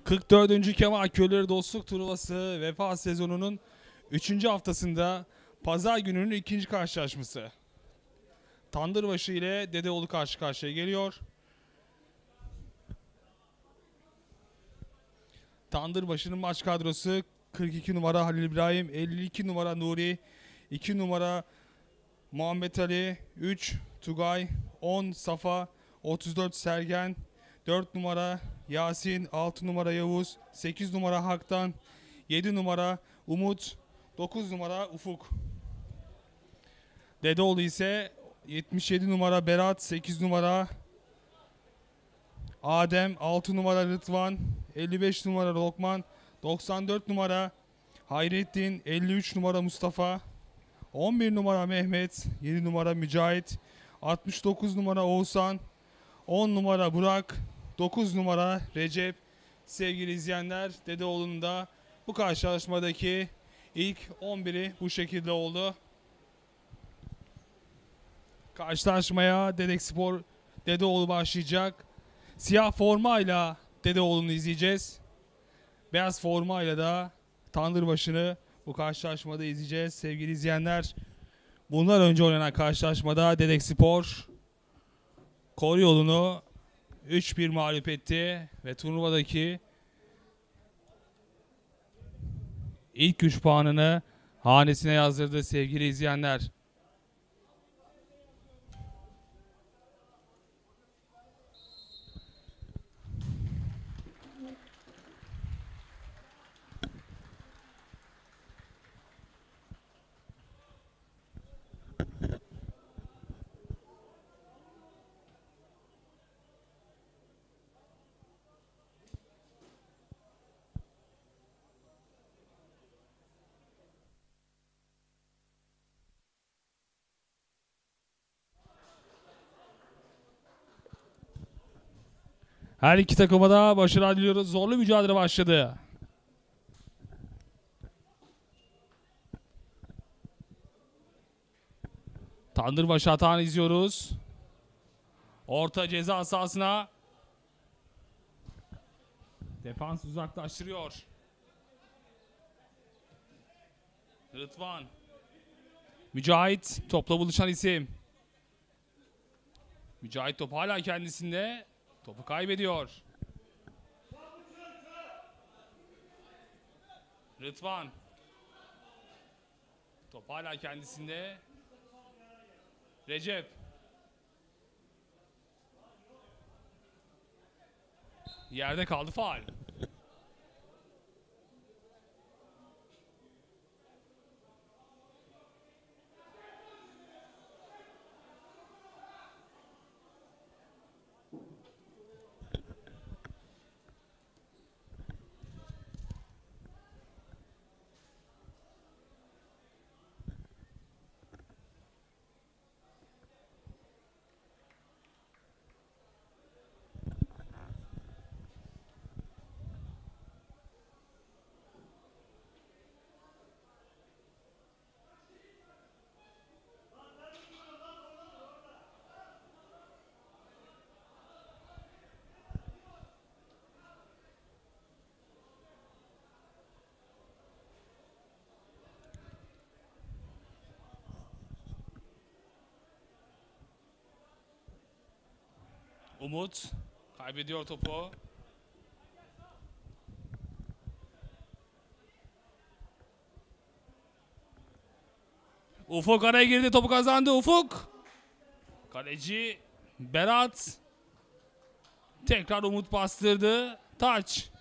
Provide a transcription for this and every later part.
44. Kemal Köyleri Dostluk Turnuvası Vefa sezonunun 3. haftasında Pazar gününün ikinci karşılaşması. Tandırbaşı ile Dedeoğlu karşı karşıya geliyor. Tandırbaşı'nın maç kadrosu 42 numara Halil İbrahim, 52 numara Nuri, 2 numara Muhammed Ali, 3 Tugay, 10 Safa, 34 Sergen, 4 numara Yasin, 6 numara Yavuz, 8 numara Haktan, 7 numara Umut, 9 numara Ufuk. Dedeoğlu ise 77 numara Berat, 8 numara Adem, 6 numara Rıdvan, 55 numara Lokman, 94 numara Hayrettin, 53 numara Mustafa, 11 numara Mehmet, 7 numara Mücahit, 69 numara Oğuzhan, 10 numara Burak, 9 numara Recep. Sevgili izleyenler, Dedeoğlu'nun da bu karşılaşmadaki ilk 11'i bu şekilde oldu. Karşılaşmaya Dedekspor Dedeoğlu başlayacak. Siyah formayla Dedeoğlu'nu izleyeceğiz. Beyaz formayla da Tandırbaşı'nı bu karşılaşmada izleyeceğiz sevgili izleyenler. Bundan önce oynanan karşılaşmada Dedekspor Koryolu'nu 3-1 mağlup etti ve turnuvadaki ilk 3 puanını hanesine yazdırdı sevgili izleyenler. Her iki takıma da başarılar diliyoruz. Zorlu mücadele başladı. Tandırbaşı hatanı izliyoruz. Orta ceza sahasına. Defans uzaklaştırıyor. Rıdvan. Mücahit topla buluşan isim. Mücahit top hala kendisinde. Topu kaybediyor. Rıdvan. Top hala kendisinde. Recep. Yerde kaldı, faul. Umut kaybediyor topu. Ufuk araya girdi, topu kazandı Ufuk. Kaleci Berat. Tekrar Umut bastırdı. Taç.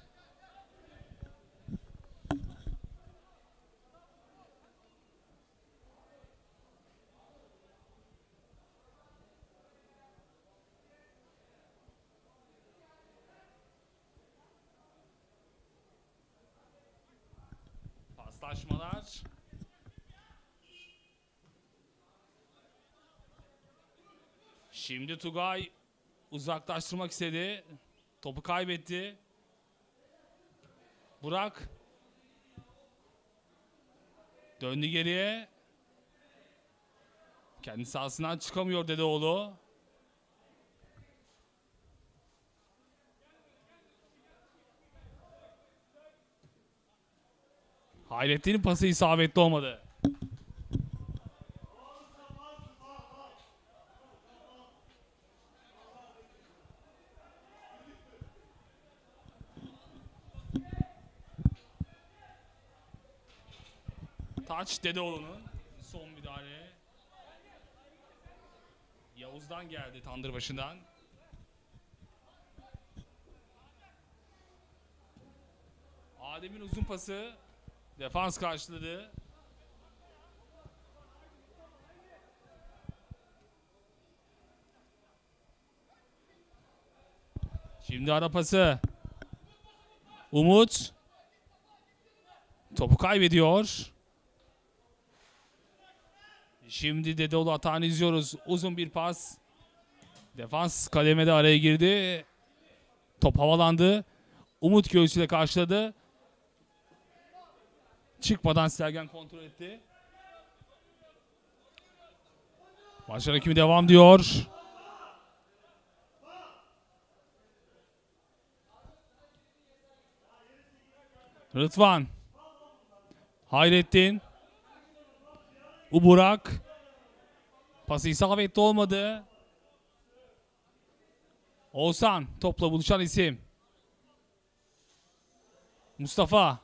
Paslaşmalar. Şimdi Tugay uzaklaştırmak istedi. Topu kaybetti. Burak döndü geriye. Kendi sahasından çıkamıyor Dedeoğlu. Hayrettin'in pası isabetli olmadı. Taç Dedeoğlu'nun son müdahale. Yavuz'dan geldi, Tandırbaşı'ndan. Adem'in uzun pası. Defans karşıladı. Şimdi ara pası. Umut. Topu kaybediyor. Şimdi Dedeoğlu atağını izliyoruz. Uzun bir pas. Defans kademede araya girdi. Top havalandı. Umut göğsüyle karşıladı. Çıkmadan Sergen kontrol etti. Maç hakemi devam diyor. Rıdvan. Hayrettin. Uburak. Pası isabetli olmadı. Oğuzhan topla buluşan isim. Mustafa.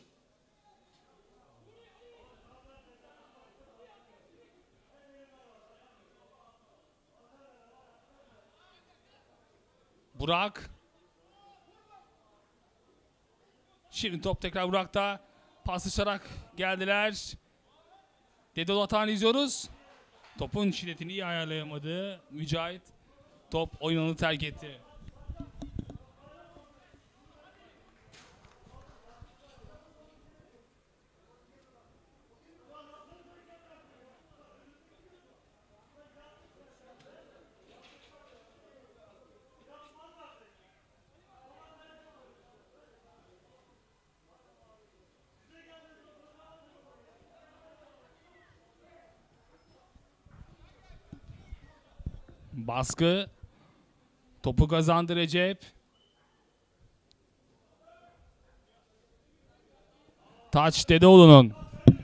Burak. Şimdi top tekrar Burak'ta. Paslaşarak geldiler. Dedeoğlu atağını izliyoruz. Topun şiddetini iyi ayarlayamadı Mücahit. Top oyun alanını terk etti. Baskı. Topu kazandı Recep. Taç Dedeoğlu'nun.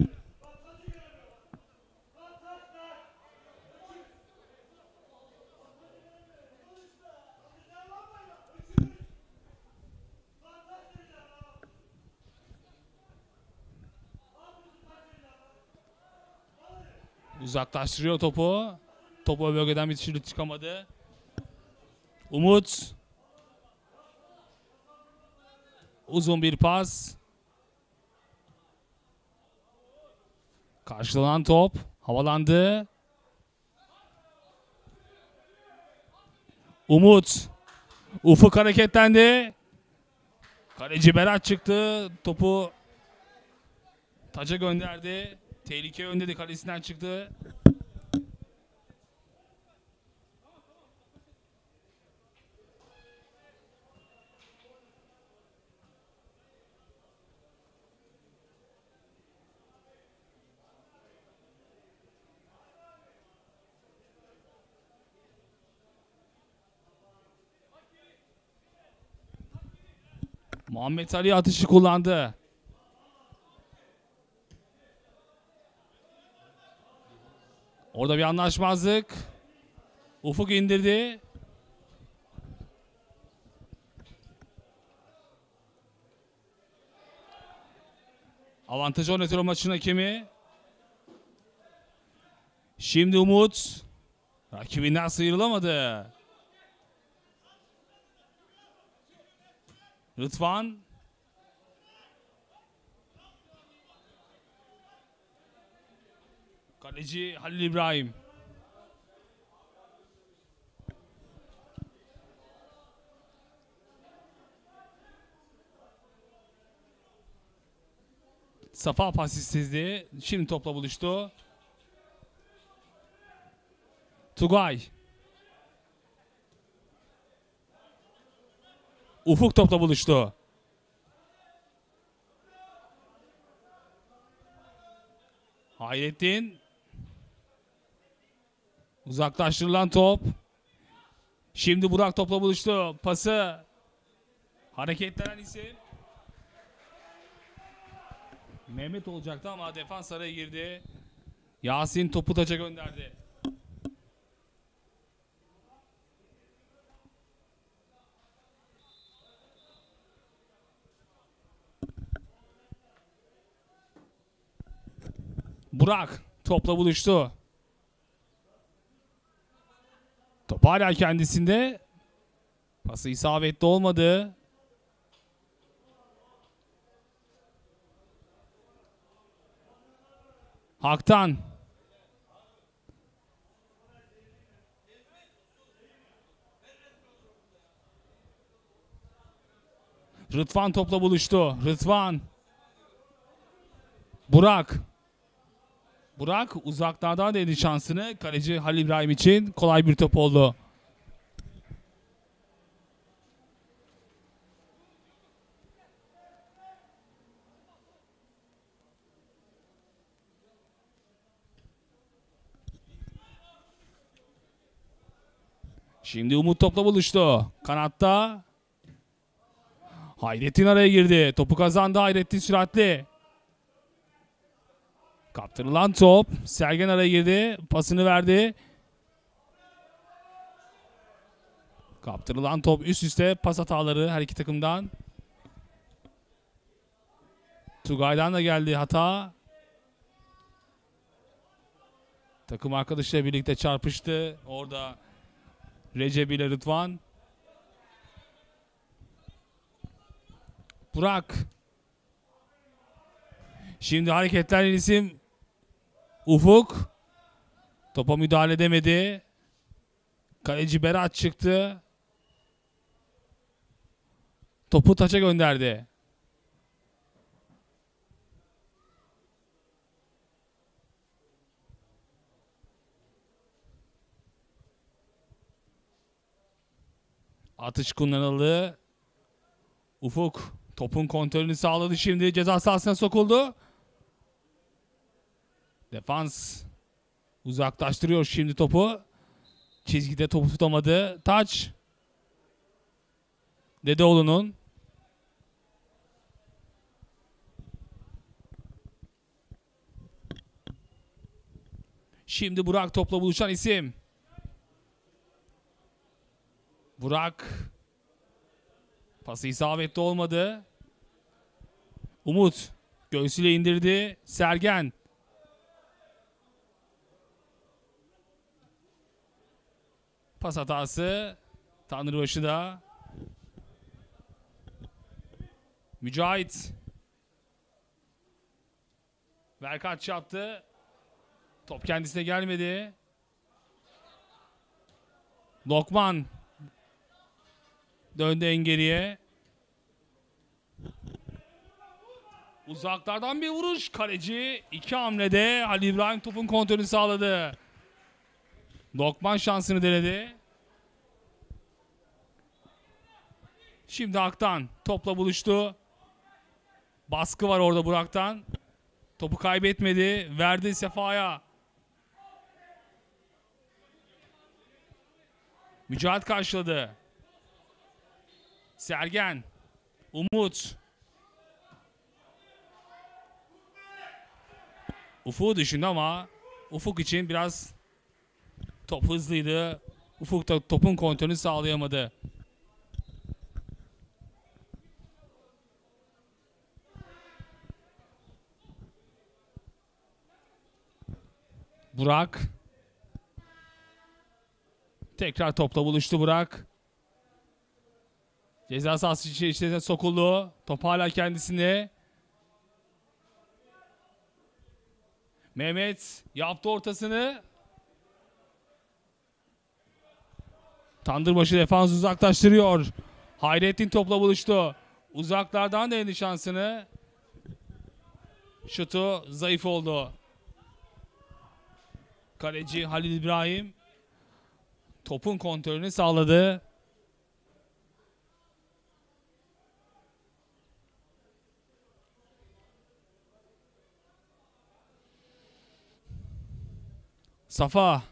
Uzaklaştırıyor topu. Topu o bölgeden bir türlü çıkamadı. Umut. Uzun bir pas. Karşılanan top. Havalandı. Umut. Ufuk hareketlendi. Kaleci Berat çıktı. Topu taca gönderdi. Tehlike önde, kalesinden çıktı. Muhammed Ali atışı kullandı. Orada bir anlaşmazlık. Ufuk indirdi. Avantajı oynatıyor maçın hakemi. Şimdi Umut. Rakibinden sıyrılamadı. Rıdvan. Kaleci Halil İbrahim. Safa pas istedi. Şimdi topla buluştu. Tugay. Ufuk topla buluştu. Hayrettin. Uzaklaştırılan top. Şimdi Burak topla buluştu. Pası. Hareketlenen isim. Mehmet olacaktı ama defans araya girdi. Yasin topu taça gönderdi. Burak topla buluştu. Top hala kendisinde. Pası isabetli olmadı. Hak'tan. Rıdvan topla buluştu. Rıdvan. Burak. Burak uzaklardan denedi şansını. Kaleci Halil İbrahim için kolay bir top oldu. Şimdi Umut topla buluştu. Kanatta. Hayrettin araya girdi. Topu kazandı Hayrettin süratli. Kaptırılan top. Sergen araya girdi. Pasını verdi. Kaptırılan top üst üste pas hataları her iki takımdan. Tugay'dan da geldi hata. Takım arkadaşıyla birlikte çarpıştı. Orada Recep ile Rıdvan. Burak. Şimdi hareketler isim Ufuk. Topa müdahale edemedi. Kaleci Berat çıktı. Topu taça gönderdi. Atış kullanıldı. Ufuk topun kontrolünü sağladı şimdi. Ceza sahasına sokuldu. Defans uzaklaştırıyor şimdi topu. Çizgide topu tutamadı. Taç. Dedeoğlu'nun. Şimdi Burak topla buluşan isim. Burak. Pası isabetli olmadı. Umut. Göğsüyle indirdi. Sergen. Pas hatası. Tanrıbaşı da. Mücahit. Berkat çarptı. Top kendisine gelmedi. Lokman. Döndü en geriye. Uzaklardan bir vuruş. Kaleci iki hamlede Halil İbrahim topun kontrolünü sağladı. Lokman şansını denedi. Şimdi Hak'tan topla buluştu. Baskı var orada Burak'tan. Topu kaybetmedi. Verdi Sefa'ya. Mücahit karşıladı. Sergen. Umut. Ufuk düşündü ama Ufuk için biraz top hızlıydı. Ufuk da topun kontrolünü sağlayamadı. Burak. Tekrar topla buluştu Burak. Ceza sahası içerisine sokuldu. Top hala kendisinde. Mehmet yaptı ortasını. Tandırbaşı defans uzaklaştırıyor. Hayrettin topla buluştu. Uzaklardan denedi şansını. Şutu zayıf oldu. Kaleci Halil İbrahim topun kontrolünü sağladı. Safa.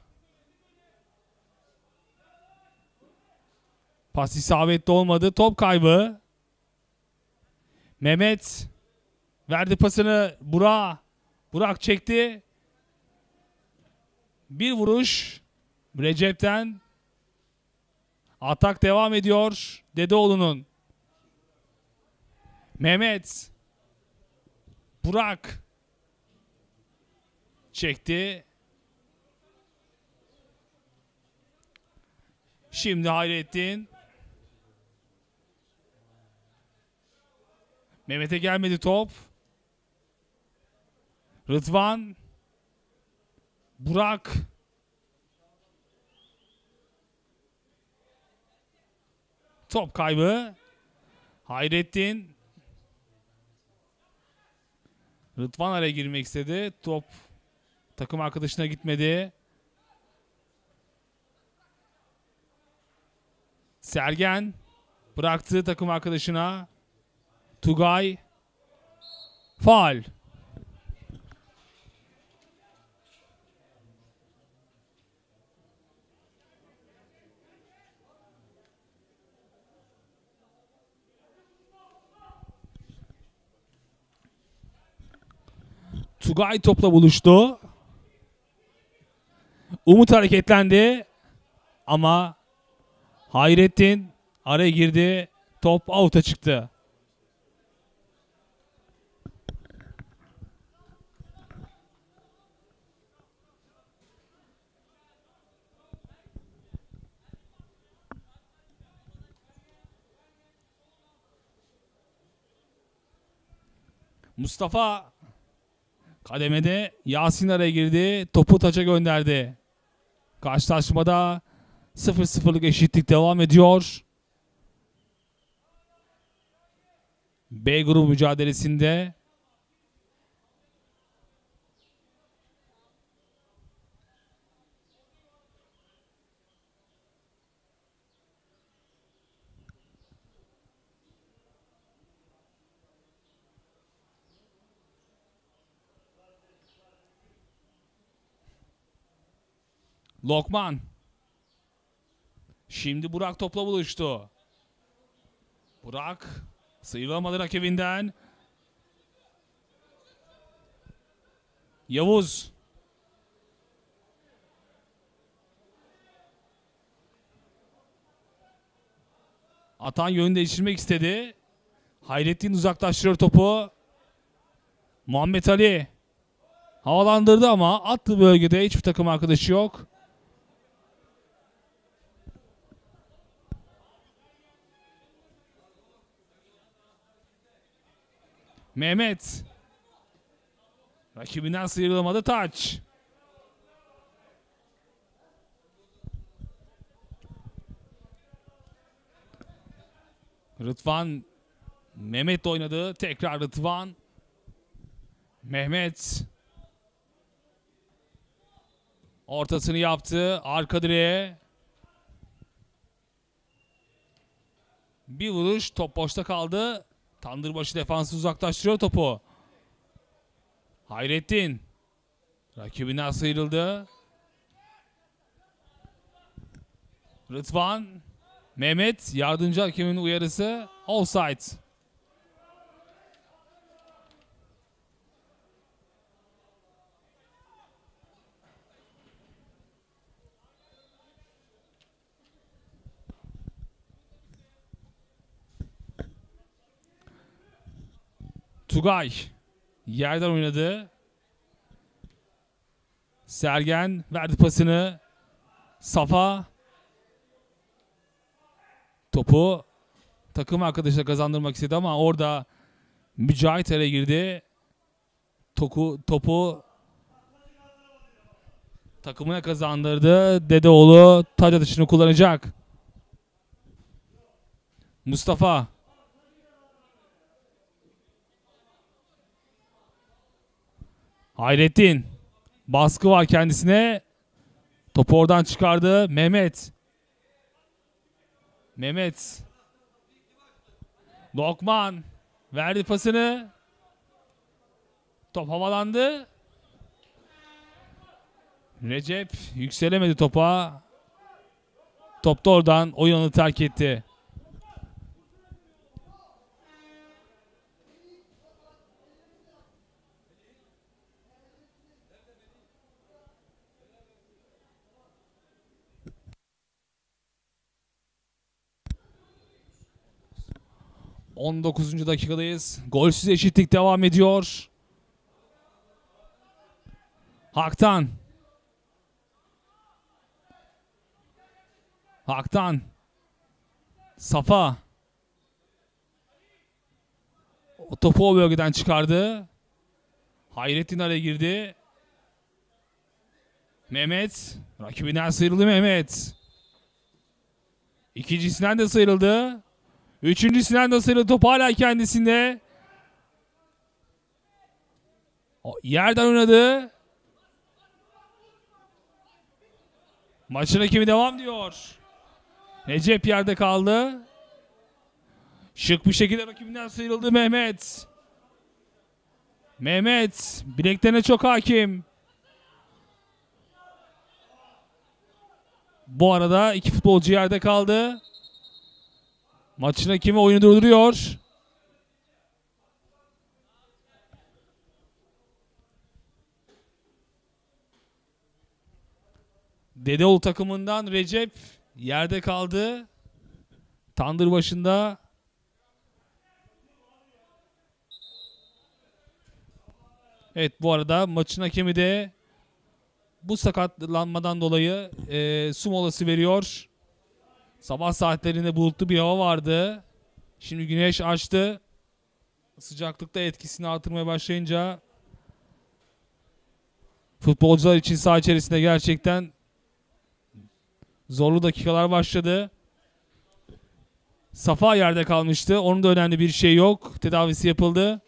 Pas isabetli olmadı. Top kaybı. Mehmet. Verdi pasını Burak'a. Burak çekti. Bir vuruş Recep'ten. Atak devam ediyor Dedeoğlu'nun. Mehmet. Burak. Çekti. Şimdi Hayrettin. Mehmet'e gelmedi top. Rıdvan. Burak. Top kaybı. Hayrettin. Rıdvan araya girmek istedi. Top takım arkadaşına gitmedi. Sergen bıraktı takım arkadaşına. Tugay. Faul. Tugay topla buluştu. Umut hareketlendi. Ama Hayrettin araya girdi. Top out'a çıktı. Mustafa kademede, Yasin araya girdi. Topu taça gönderdi. Karşılaşmada 0-0'lık eşitlik devam ediyor. B grubu mücadelesinde Lokman. Şimdi Burak topla buluştu. Burak sıyrılamadı rakibinden. Yavuz. Atan yönünü değiştirmek istedi. Hayrettin uzaklaştırıyor topu. Muhammed Ali havalandırdı ama attığı bölgede hiçbir takım arkadaşı yok. Mehmet. Rakibinden sıyrılamadı, taç. Rıdvan. Mehmet oynadı. Tekrar Rıdvan. Mehmet. Ortasını yaptı. Arka direğe. Bir vuruş. Top boşta kaldı. Tandırbaşı defansı uzaklaştırıyor topu. Hayrettin. Rakibinden sıyrıldı. Rıdvan. Mehmet. Yardımcı hakemin uyarısı. Offside. Tugay yerden oynadı. Sergen verdi pasını. Safa topu takım arkadaşına kazandırmak istedi ama orada Mücahit araya girdi. Topu takımına kazandırdı. Dedeoğlu taç atışını kullanacak. Mustafa. Hayrettin. Baskı var kendisine. Topu oradan çıkardı. Mehmet. Lokman. Verdi pasını. Top havalandı. Recep yükselemedi topa. Top da oradan oyunu terk etti. 19. dakikadayız. Golsüz eşitlik devam ediyor. Hak'tan. Hak'tan. Safa. O topu o bölgeden çıkardı. Hayrettin araya girdi. Mehmet. Rakibinden sıyrıldı Mehmet. İkincisinden de sıyrıldı. Üçüncüsünden de sıyrıldı. Top hala kendisinde. Yerden oynadı. Maçın hakemi devam diyor. Recep yerde kaldı. Şık bir şekilde rakibinden sıyrıldı Mehmet. Mehmet bileklerine çok hakim. Bu arada iki futbolcu yerde kaldı. Maçın hakemi oyunu durduruyor. Dedeoğlu takımından Recep yerde kaldı. Tandır başında. Evet, bu arada maçın hakemi de bu sakatlanmadan dolayı su molası veriyor. Sabah saatlerinde bulutlu bir hava vardı. Şimdi güneş açtı. Sıcaklıkta etkisini artırmaya başlayınca futbolcular için saha içerisinde gerçekten zorlu dakikalar başladı. Safa yerde kalmıştı. Onun da önemli bir şey yok. Tedavisi yapıldı.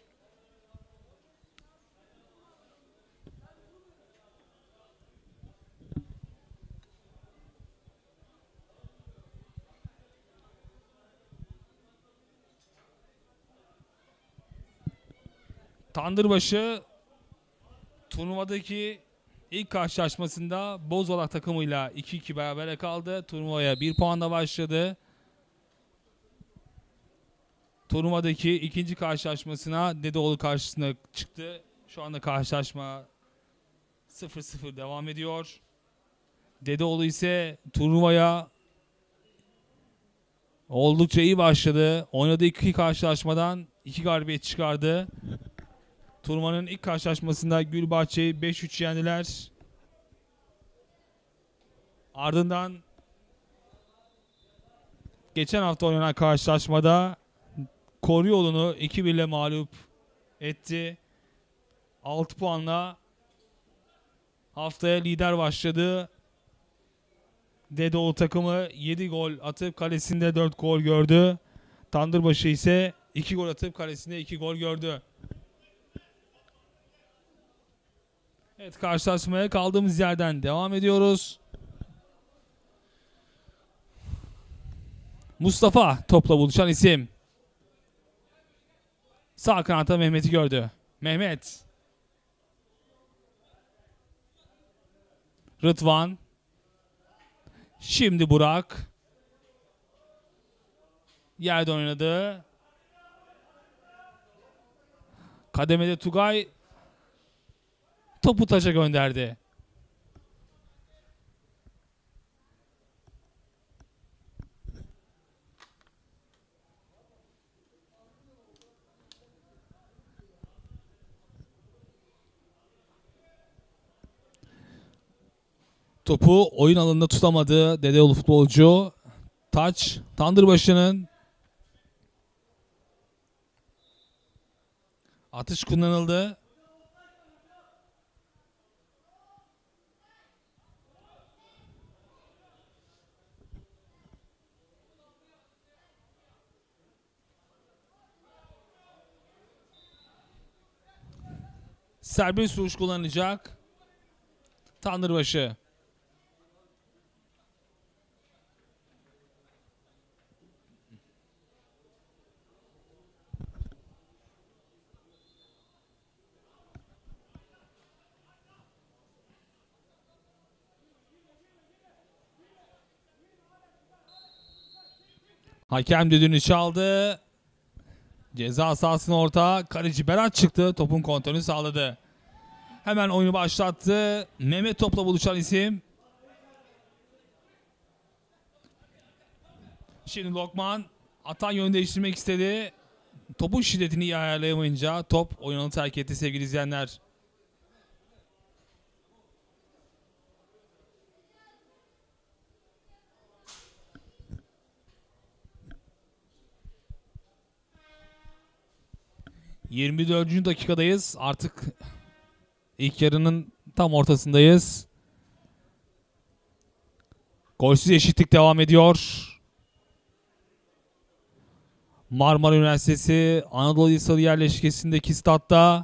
Tandırbaşı turnuvadaki ilk karşılaşmasında Bozolak takımıyla 2-2 berabere kaldı. Turnuvaya 1 puanla başladı. Turnuvadaki ikinci karşılaşmasına Dedeoğlu karşısına çıktı. Şu anda karşılaşma 0-0 devam ediyor. Dedeoğlu ise turnuvaya oldukça iyi başladı. Oynadığı iki karşılaşmadan 2 galibiyet çıkardı. Turnuvanın ilk karşılaşmasında Gülbahçe'yi 5-3 yendiler. Ardından geçen hafta oynanan karşılaşmada Koruyolu'nu 2-1 ile mağlup etti. 6 puanla haftaya lider başladı. Dedeoğlu takımı 7 gol atıp kalesinde 4 gol gördü. Tandırbaşı ise 2 gol atıp kalesinde 2 gol gördü. Evet, karşılaşmaya kaldığımız yerden devam ediyoruz. Mustafa topla buluşan isim. Sağ kanatta Mehmet'i gördü. Mehmet. Rıdvan. Şimdi Burak. Yerde oynadı. Kademede Tugay. Topu taça gönderdi. Topu oyun alanında tutamadı Dedeoğlu futbolcu. Taç Tandırbaşı'nın. Atış kullanıldı. Serbest vuruş kullanacak Tandırbaşı. Hakem düdüğünü çaldı. Ceza sahasına orta. Kaleci Berat çıktı. Topun kontrolünü sağladı. Hemen oyunu başlattı. Mehmet topla buluşan isim. Şimdi Lokman atan yön değiştirmek istedi. topun şiddetini iyi ayarlayamayınca top oyunu terk etti sevgili izleyenler. ...24. dakikadayız. Artık ilk yarının tam ortasındayız. Golsüz eşitlik devam ediyor. Marmara Üniversitesi Anadolu Liseli yerleşkesindeki statta.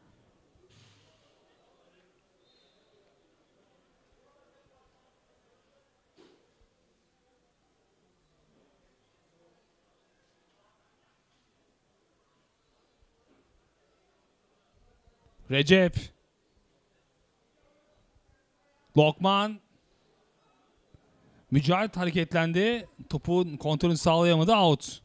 Recep. Lokman. Mücahit hareketlendi. Topun kontrolünü sağlayamadı. Out.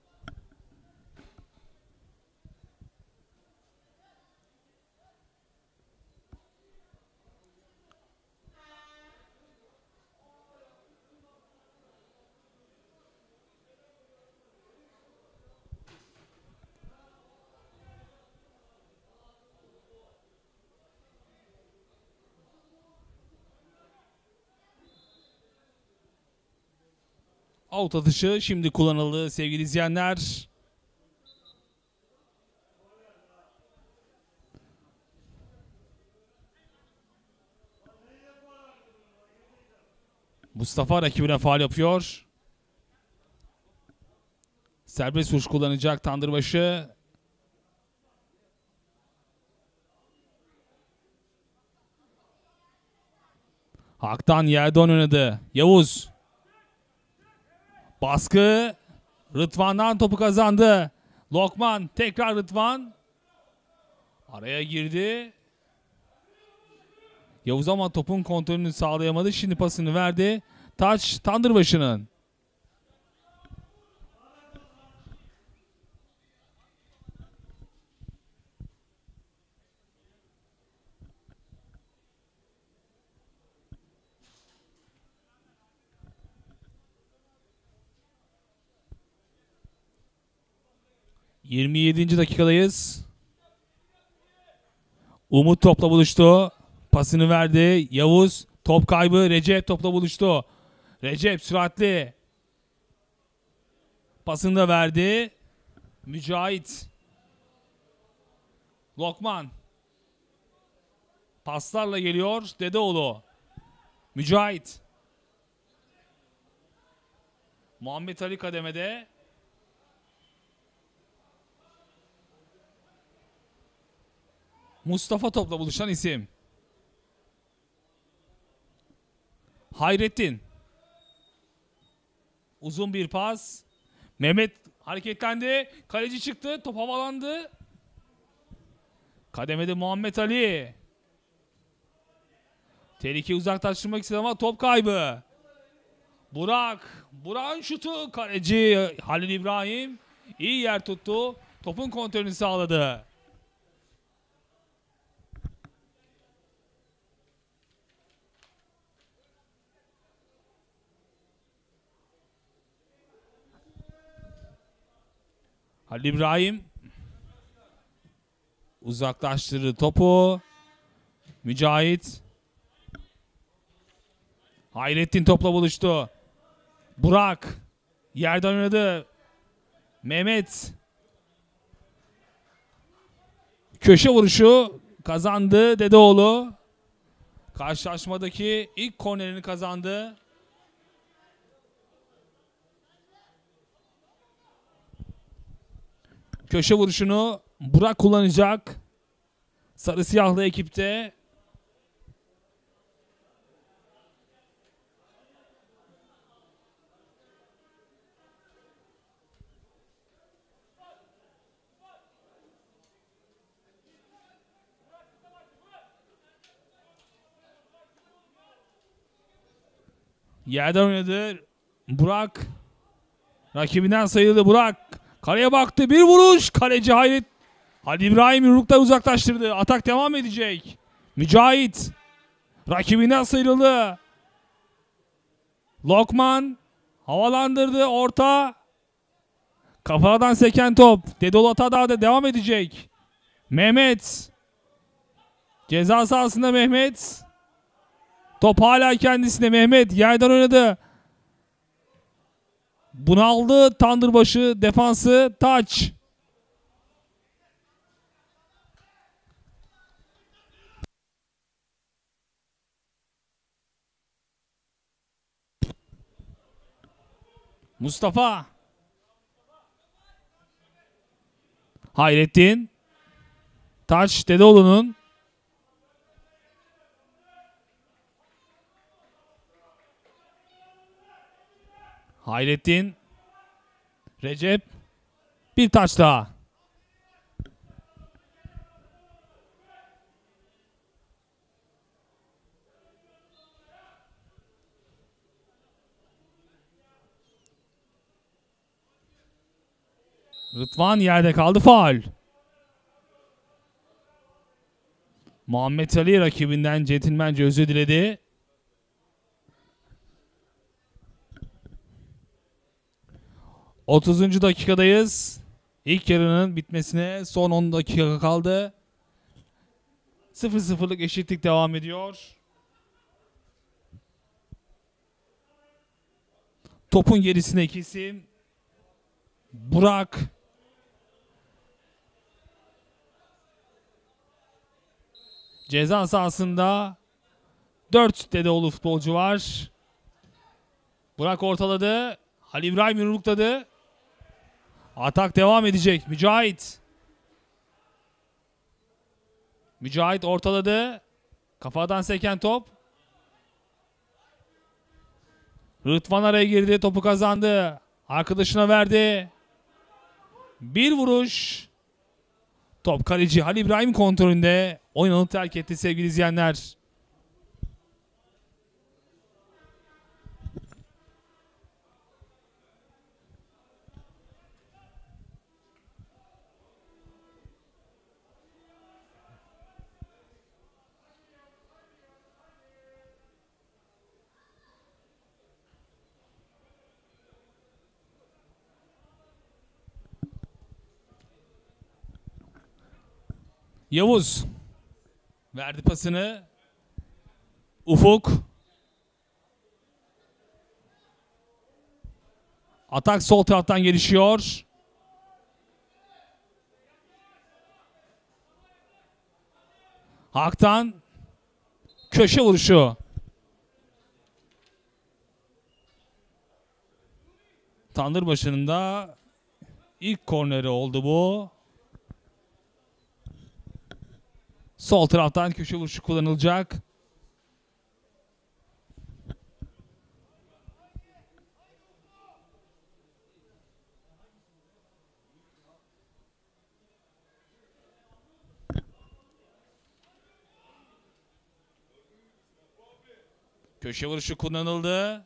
Out atışı şimdi kullanıldı sevgili izleyenler. Mustafa rakibine faul yapıyor. Serbest vuruş kullanacak Tandırbaşı. Hak'tan yerden oynadı. Yavuz. Baskı. Rıdvan'dan topu kazandı. Lokman tekrar Rıdvan. Araya girdi. Yavuz ama topun kontrolünü sağlayamadı. Şimdi pasını verdi. Taç Tandırbaşı'nın. ...27. dakikadayız. Umut topla buluştu. Pasını verdi. Yavuz. Top kaybı. Recep topla buluştu. Recep süratli. Pasını da verdi. Mücahit. Lokman. Paslarla geliyor. Dedeoğlu. Mücahit. Muhammed Ali kademede. Mustafa topla buluşan isim. Hayrettin. Uzun bir pas. Mehmet hareketlendi. Kaleci çıktı. Top havalandı. Kademede Muhammed Ali. Tehlikeyi uzaklaştırmak istedi ama top kaybı. Burak. Burak'ın şutu. Kaleci Halil İbrahim. İyi yer tuttu. Topun kontrolünü sağladı. Halil İbrahim uzaklaştırdı topu. Mücahit. Hayrettin topla buluştu. Burak yerden oynadı. Mehmet. Köşe vuruşu kazandı Dedeoğlu. Karşılaşmadaki ilk kornerini kazandı. Köşe vuruşunu Burak kullanacak. Sarı siyahlı ekipte. Yerden oynadı. Burak. Rakibinden sayıldı Burak. Kaleye baktı. Bir vuruş. Kaleci Hayret. Halil İbrahim yumrukla uzaklaştırdı. Atak devam edecek. Mücahit. Rakibinden sıyrıldı. Lokman. Havalandırdı. Orta. Kafadan seken top. Dedolu Atadağ'da devam edecek. Mehmet. Ceza sahasında Mehmet. Top hala kendisine. Mehmet yerden oynadı. Bunaldı Tandırbaşı defansı. Taç. Mustafa. Hayrettin. Taç Dedeoğlu'nun. Hayrettin. Recep. Bir taç daha. Rıdvan yerde kaldı. Faul. Muhammed Ali rakibinden centilmence özür diledi. ...30. dakikadayız. İlk yarının bitmesine son 10 dakika kaldı. 0-0'lık eşitlik devam ediyor. Topun gerisindeki isim Burak. Ceza sahasında 4 Dedeoğlu futbolcu var. Burak ortaladı. Halil İbrahim yumrukladı. Atak devam edecek. Mücahit. Mücahit ortaladı. Kafadan seken top. Rıdvan araya girdi. Topu kazandı. Arkadaşına verdi. Bir vuruş. Top kaleci Halil İbrahim kontrolünde. Oyunu terk etti sevgili izleyenler. Yavuz verdi pasını. Ufuk. Atak sol taraftan gelişiyor. Hak'tan köşe vuruşu. Tandırbaşı'nın da ilk korneri oldu bu. Sol taraftan köşe vuruşu kullanılacak. Köşe vuruşu kullanıldı.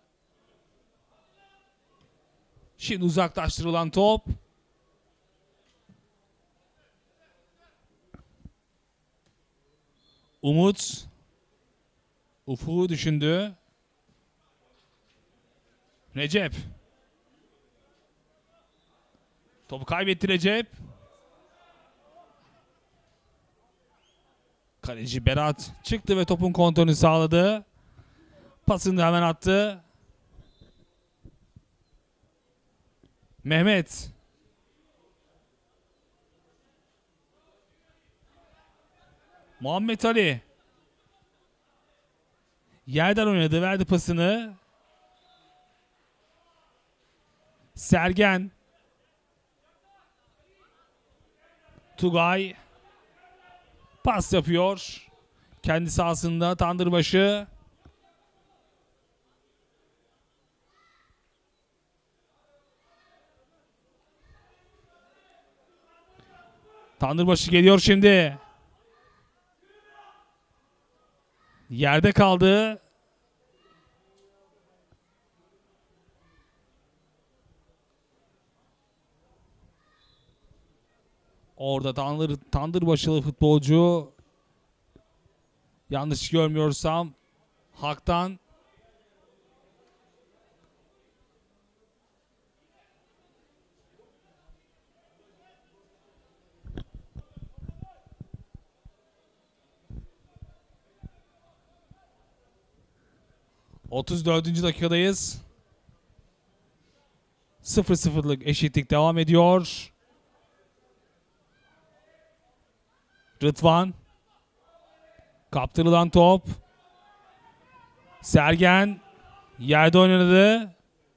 Şimdi uzaklaştırılan top. Umut. Ufuk'u düşündü. Recep. Topu kaybetti Recep. Kaleci Berat çıktı ve topun kontrolünü sağladı. Pasını da hemen attı. Mehmet. Muhammed Ali. Yerden oynadı, verdi pasını. Sergen. Tugay. Pas yapıyor. Kendi sahasında Tandırbaşı. Tandırbaşı geliyor şimdi. Yerde kaldı. Orada Tandırbaşılı futbolcu, yanlış görmüyorsam Hak'tan 34. dakikadayız. 0-0'lık eşitlik devam ediyor. Rıdvan. Kaptırılan top. Sergen yerde oynadı.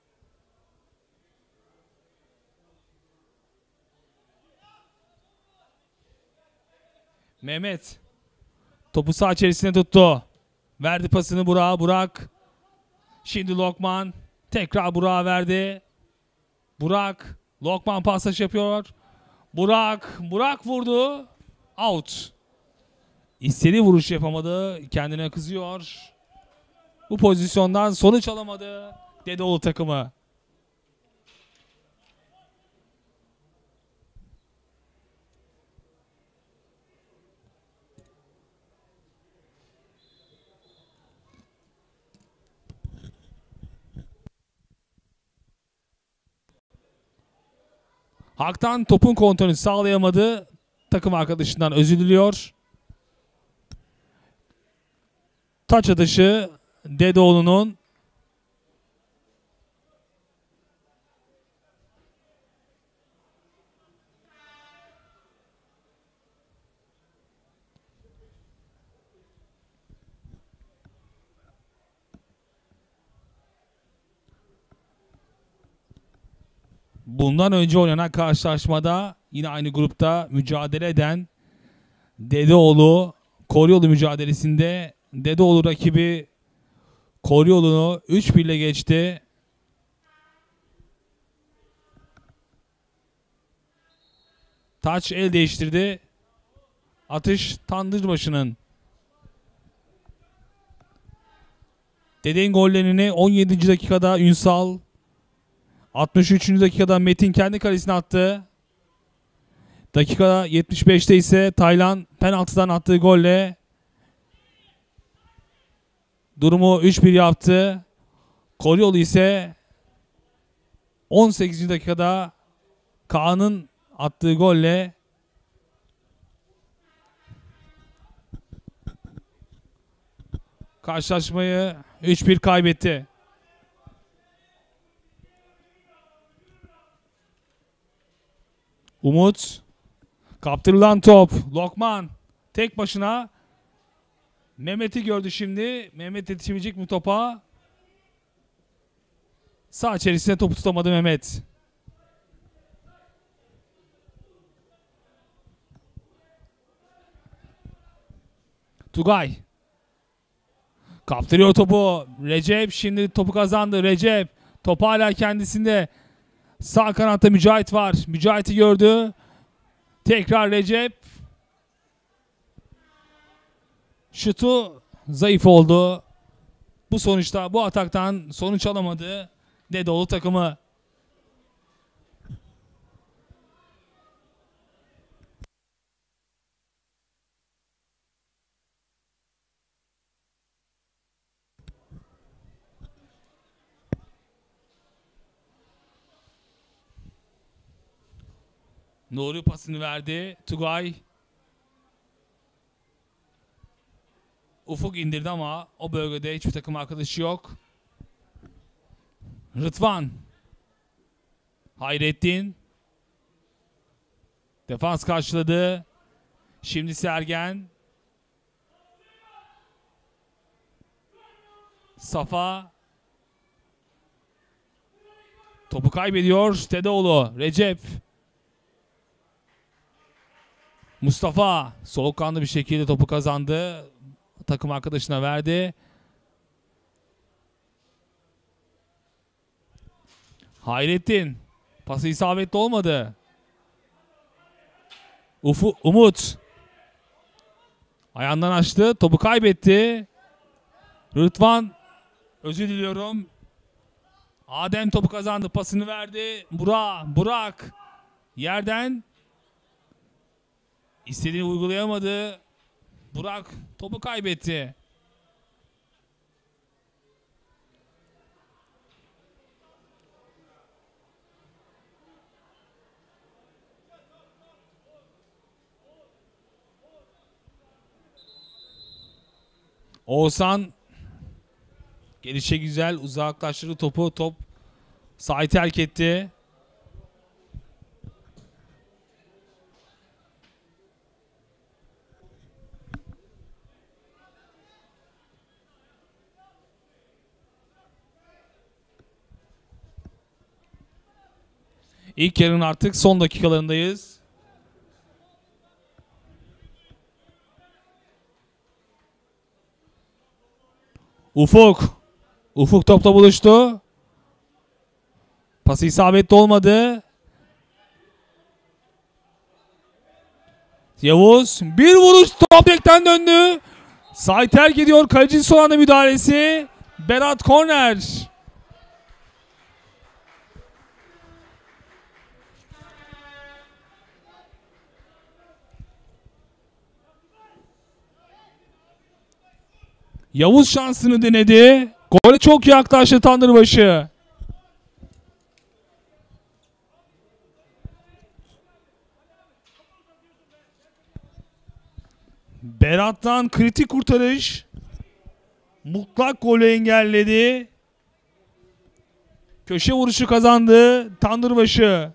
Mehmet topu sağ içerisine tuttu. Verdi pasını Burak'a. Burak. Şimdi Lokman. Tekrar Burak'a verdi. Burak. Lokman pasaj yapıyor. Burak vurdu. Out. İstediği vuruş yapamadı. Kendine kızıyor. Bu pozisyondan sonuç alamadı Dedeoğlu takımı. Hak'tan topun kontrolünü sağlayamadı. Takım arkadaşından özür diliyor. Taç atışı Dedeoğlu'nun. Bundan önce oynanan karşılaşmada yine aynı grupta mücadele eden Dedeoğlu, Koruyolu mücadelesinde Dedeoğlu rakibi Koruyolu'nu 3-1 ile geçti. Taç el değiştirdi. Atış Tandırbaşı'nın. Dede'nin gollerini 17. dakikada Ünsal, 63. dakikada Metin kendi kalesine attı. Dakika 75'te ise Taylan penaltıdan attığı golle durumu 3-1 yaptı. Koryolu ise 18. dakikada Kaan'ın attığı golle karşılaşmayı 3-1 kaybetti. Umut. Kaptırılan top. Lokman tek başına. Mehmet'i gördü şimdi. Mehmet yetişebilecek mi topa? Sağ içerisine topu tutamadı Mehmet. Tugay. Kaptırıyor topu. Recep şimdi topu kazandı. Recep. Top hala kendisinde. Sağ kanatta Mücahit var. Mücahit'i gördü. Tekrar Recep. Şutu zayıf oldu. Bu sonuçta bu ataktan sonuç alamadı Dedeoğlu takımı. Nuri pasını verdi. Tugay. Ufuk indirdi ama o bölgede hiçbir takım arkadaşı yok. Rıdvan. Hayrettin. Defans karşıladı. Şimdi Sergen. Safa. Topu kaybediyor Dedeoğlu. Recep. Mustafa soğukkanlı bir şekilde topu kazandı. Takım arkadaşına verdi. Hayrettin. Pası isabetli olmadı. Umut. Ayağından açtı. Topu kaybetti. Rıdvan. Özür diliyorum. Adem topu kazandı. Pasını verdi. Burak. Yerden. İstediğini uygulayamadı. Burak topu kaybetti. Oğuzhan Gelişe güzel uzaklaştırdı topu. Top sahayı terk etti. İlk yarının artık son dakikalarındayız. Ufuk. Ufuk topla buluştu. Pası isabetli olmadı. Yavuz. Bir vuruş, top direkten döndü. Sahayı terk ediyor. Kaleci son anda müdahalesi. Berat korner. Yavuz şansını denedi. Gole çok yaklaştı Tandırbaşı. Berat'tan kritik kurtarış. Mutlak golü engelledi. Köşe vuruşu kazandı Tandırbaşı.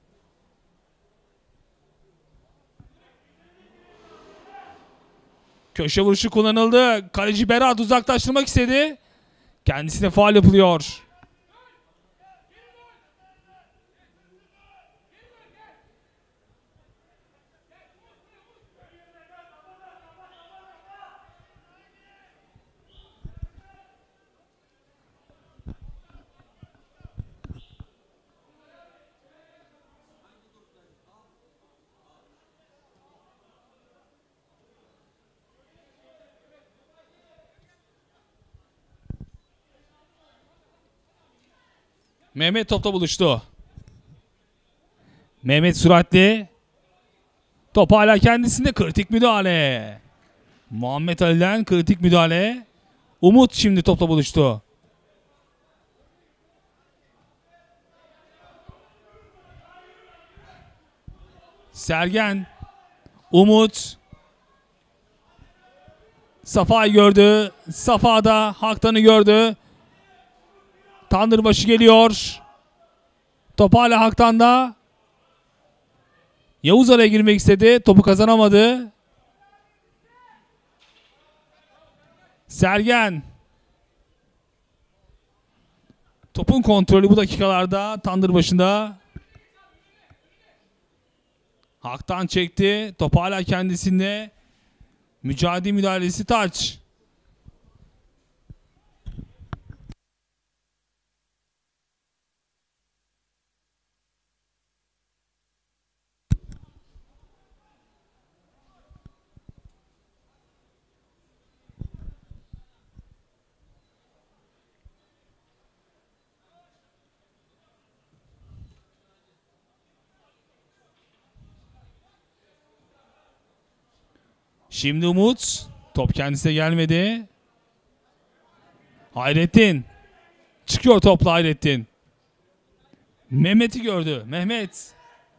Köşe vuruşu kullanıldı. Kaleci Berat uzaklaştırmak istedi. Kendisine faul yapılıyor. Mehmet topla buluştu. Mehmet süratli. Top hala kendisinde, kritik müdahale. Muhammed Ali'den kritik müdahale. Umut şimdi topla buluştu. Sergen. Umut. Safa'yı gördü. Safa da Haktan'ı gördü. Tandırbaşı geliyor. Top hala Haktan'da. Yavuz araya girmek istedi. Topu kazanamadı. Sergen. Topun kontrolü bu dakikalarda Tandırbaşı'nda. Haktan çekti. Top hala kendisinde. Mücadele müdahalesi Taç. Şimdi Umut. Top kendisine gelmedi. Hayrettin. Çıkıyor topla Hayrettin. Mehmet'i gördü. Mehmet.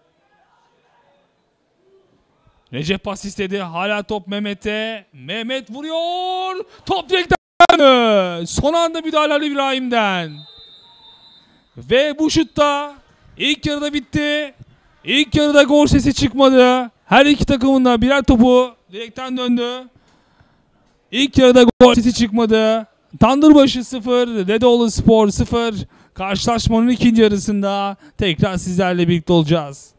Recep pas istedi. Hala top Mehmet'te. Mehmet vuruyor. Top direkten. Son anda müdahale Ali İbrahim'den. Ve bu şutta ilk yarıda bitti. İlk yarıda gol sesi çıkmadı. Her iki takımın da birer topu direkten döndü. İlk yarıda gol sesi çıkmadı. Tandırbaşı 0, Dedeoğlu Spor 0. Karşılaşmanın ikinci yarısında tekrar sizlerle birlikte olacağız.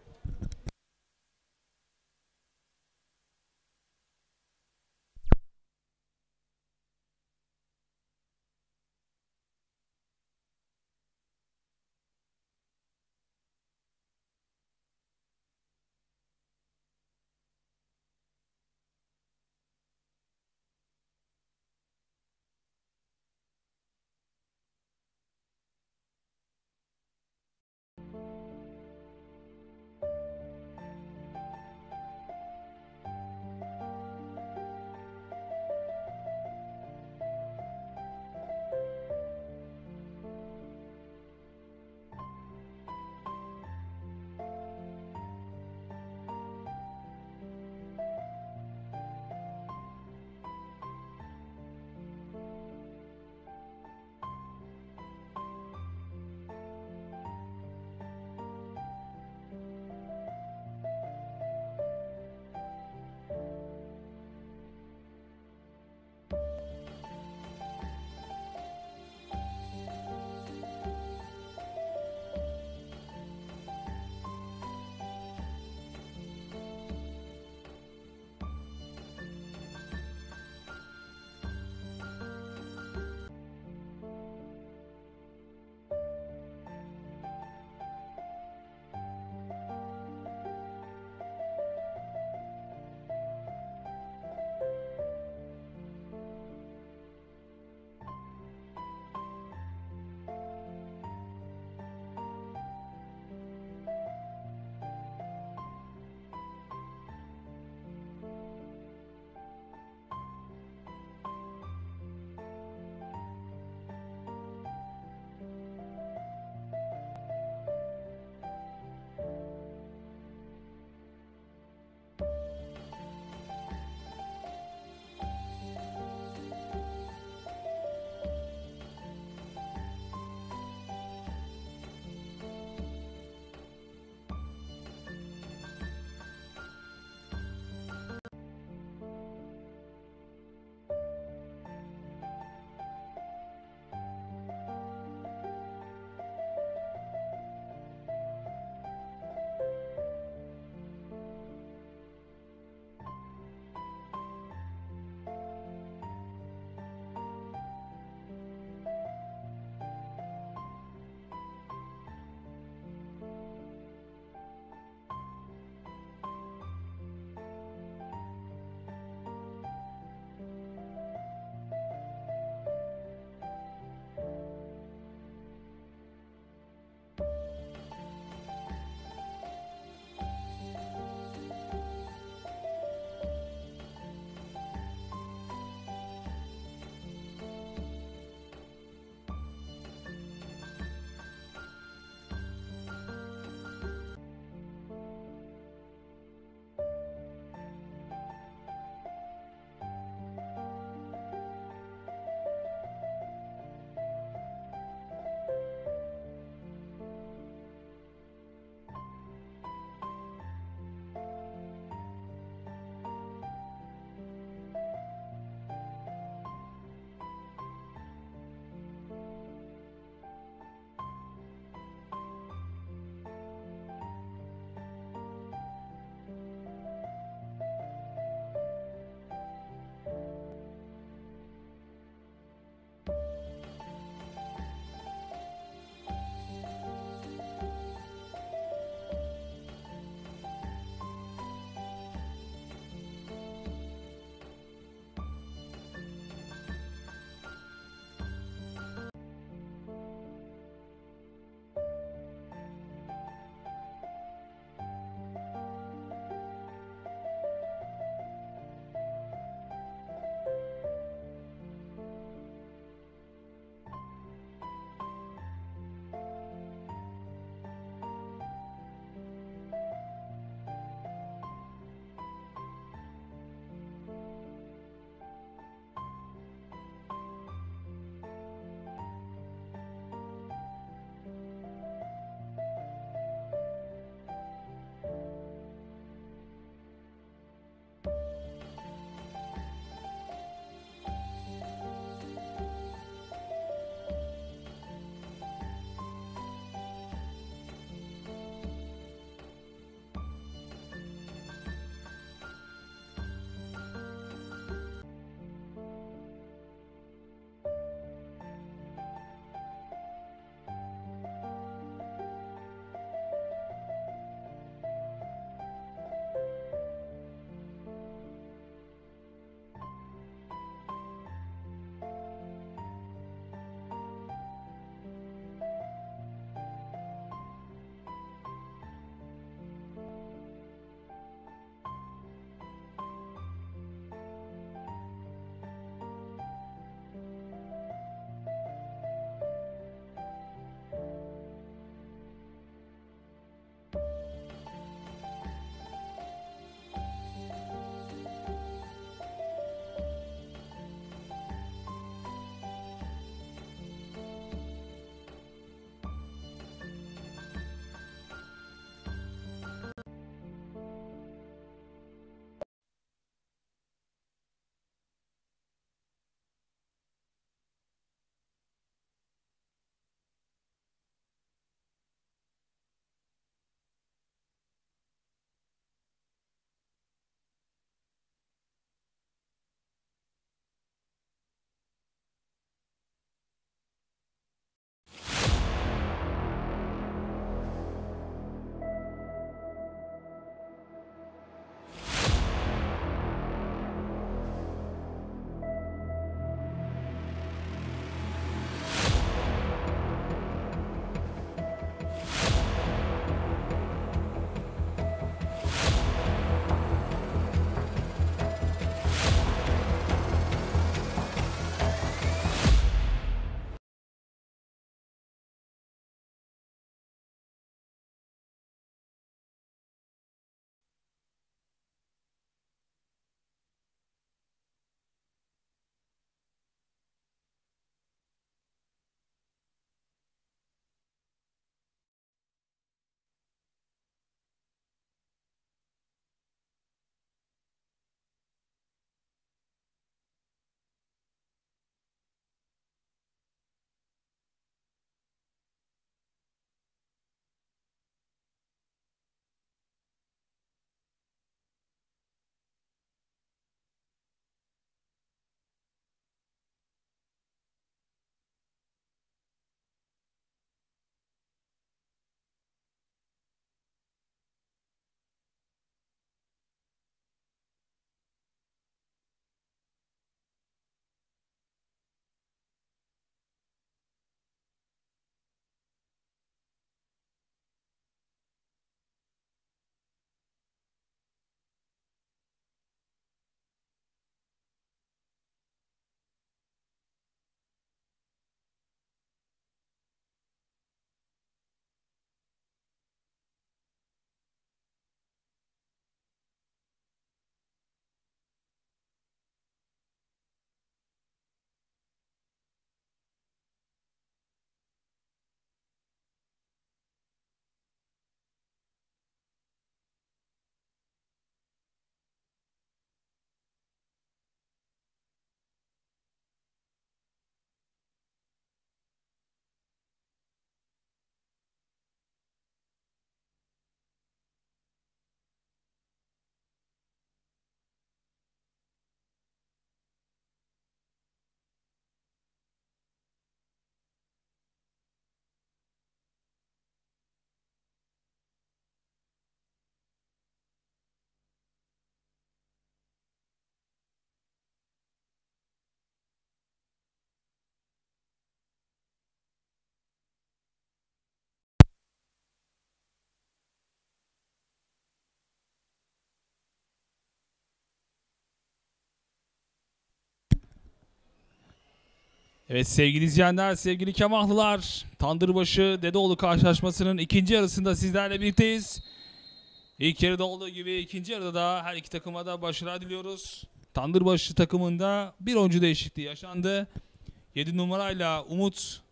Evet sevgili izleyenler, sevgili Kemahlılar, Tandırbaşı Dedeoğlu karşılaşmasının ikinci yarısında sizlerle birlikteyiz. İlk yarıda olduğu gibi ikinci yarıda da her iki takıma da başarılar diliyoruz. Tandırbaşı takımında bir oyuncu değişikliği yaşandı. 7 numarayla Umut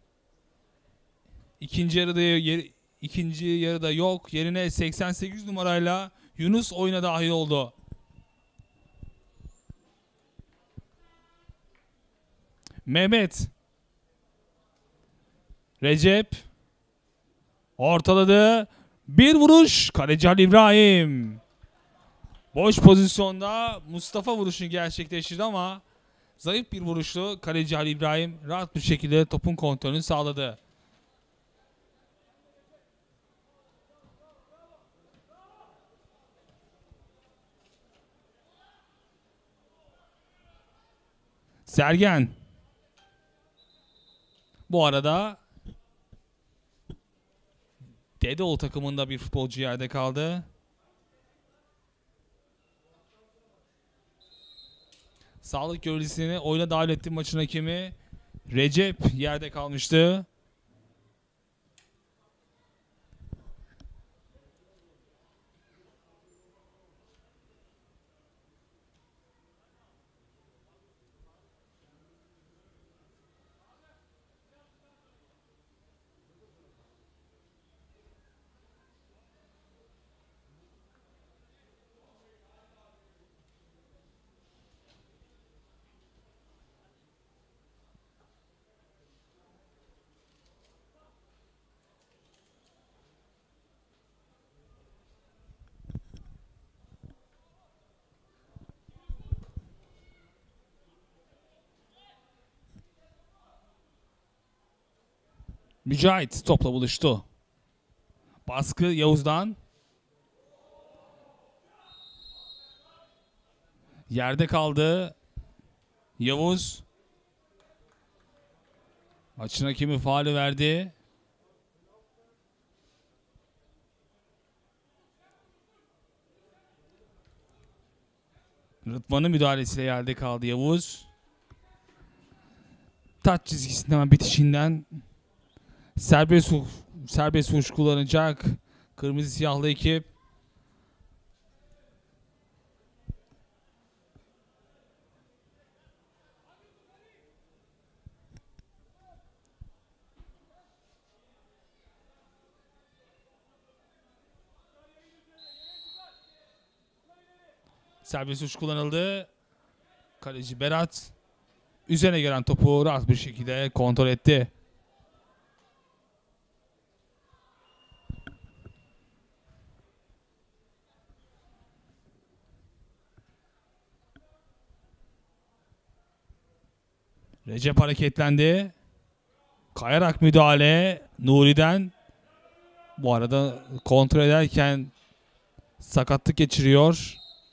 ikinci yarıda yok. Yerine 88 numarayla Yunus oyuna dahil oldu. Mehmet, Recep ortaladı. Bir vuruş. Kaleci Ali İbrahim. Boş pozisyonda Mustafa vuruşunu gerçekleştirdi ama zayıf bir vuruştu. Kaleci Ali İbrahim rahat bir şekilde topun kontrolünü sağladı. Sergen. Bu arada Dedeoğlu takımında bir futbolcu yerde kaldı. Sağlık görevlisini oyuna dahil etti maçın hakemi. Recep yerde kalmıştı. Mücahit topla buluştu. Baskı Yavuz'dan. Yerde kaldı. Yavuz. Maçın hakemi faulü verdi. Rıdvan'ın müdahalesiyle yerde kaldı Yavuz. Taç çizgisinin hemen bitişinden serbest vuruş kullanacak kırmızı siyahlı ekip. Serbest vuruş kullanıldı. Kaleci Berat üzerine gelen topu rahat bir şekilde kontrol etti. Recep hareketlendi. Kayarak müdahale Nuri'den. Bu arada kontrol ederken sakatlık geçiriyor.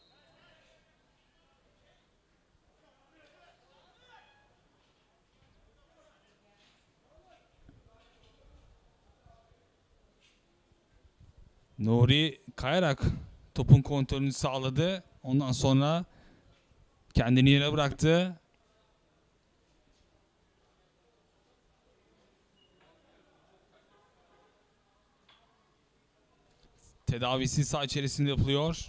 Nuri kayarak topun kontrolünü sağladı. Ondan sonra kendini yere bıraktı. Tedavisi saha içerisinde yapılıyor.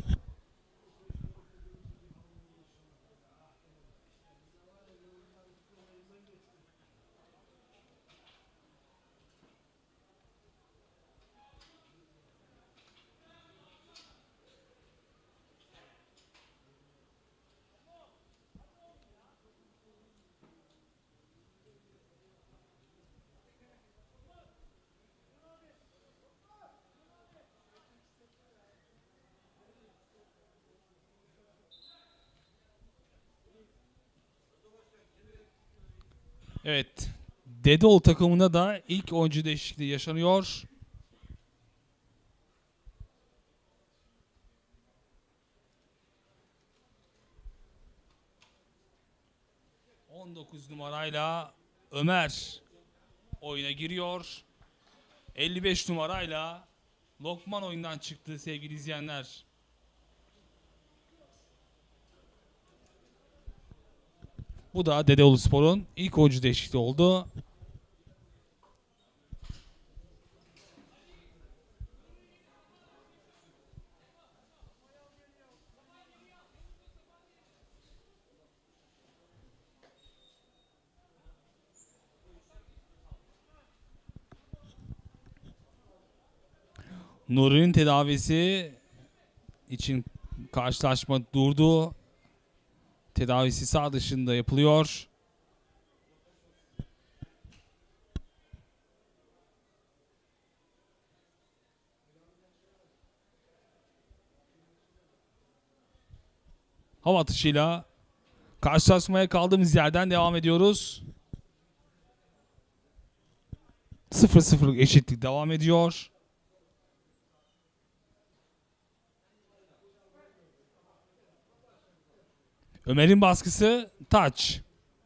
Evet. Dedeoğlu takımında da ilk oyuncu değişikliği yaşanıyor. ...19 numarayla Ömer oyuna giriyor. 55 numarayla Lokman oyundan çıktı sevgili izleyenler. Bu da Dedeoğluspor'un ilk oyuncu değişikliği oldu. Nuri'nin tedavisi için karşılaşma durdu. Tedavisi sağ dışında yapılıyor. Hava atışıyla karşılaşmaya kaldığımız yerden devam ediyoruz. 0-0'lık eşitlik devam ediyor. Ömer'in baskısı taç.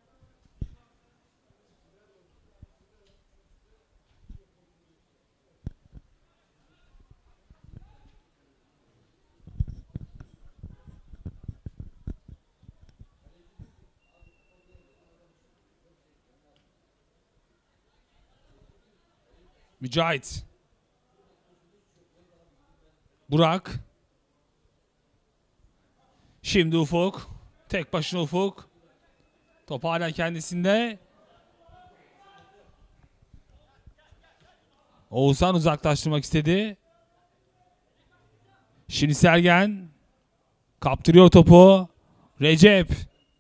Mücahit. Burak. Şimdi Ufuk. Tek başına Ufuk. Top hala kendisinde. Oğuzhan uzaklaştırmak istedi. Şimdi Sergen. Kaptırıyor topu. Recep.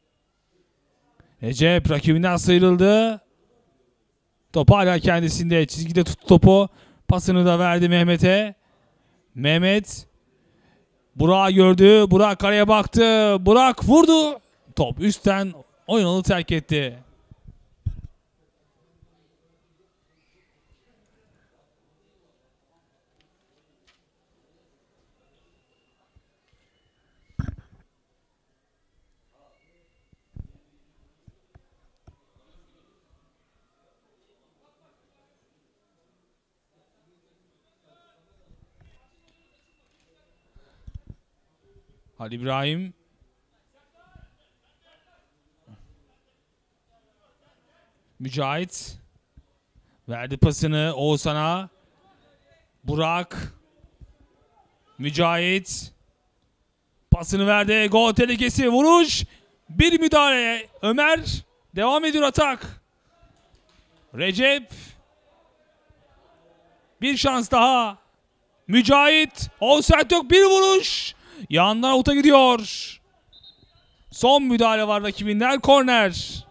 Recep rakibinden sıyrıldı. Top hala kendisinde. Çizgide tuttu topu. Pasını da verdi Mehmet'e. Mehmet. Burak'ı gördü. Burak kaleye baktı. Burak vurdu. Top üstten oyun alanı terk etti. Halil İbrahim. Mücahit. Verdi pasını Oğuzhan'a. Burak. Mücahit. Pasını verdi. Gol tehlikesi. Vuruş. Bir müdahale. Ömer. Devam ediyor atak. Recep. Bir şans daha. Mücahit. Offside yok. Bir vuruş. Yandan avuta gidiyor. Son müdahale var rakibinden. Korner.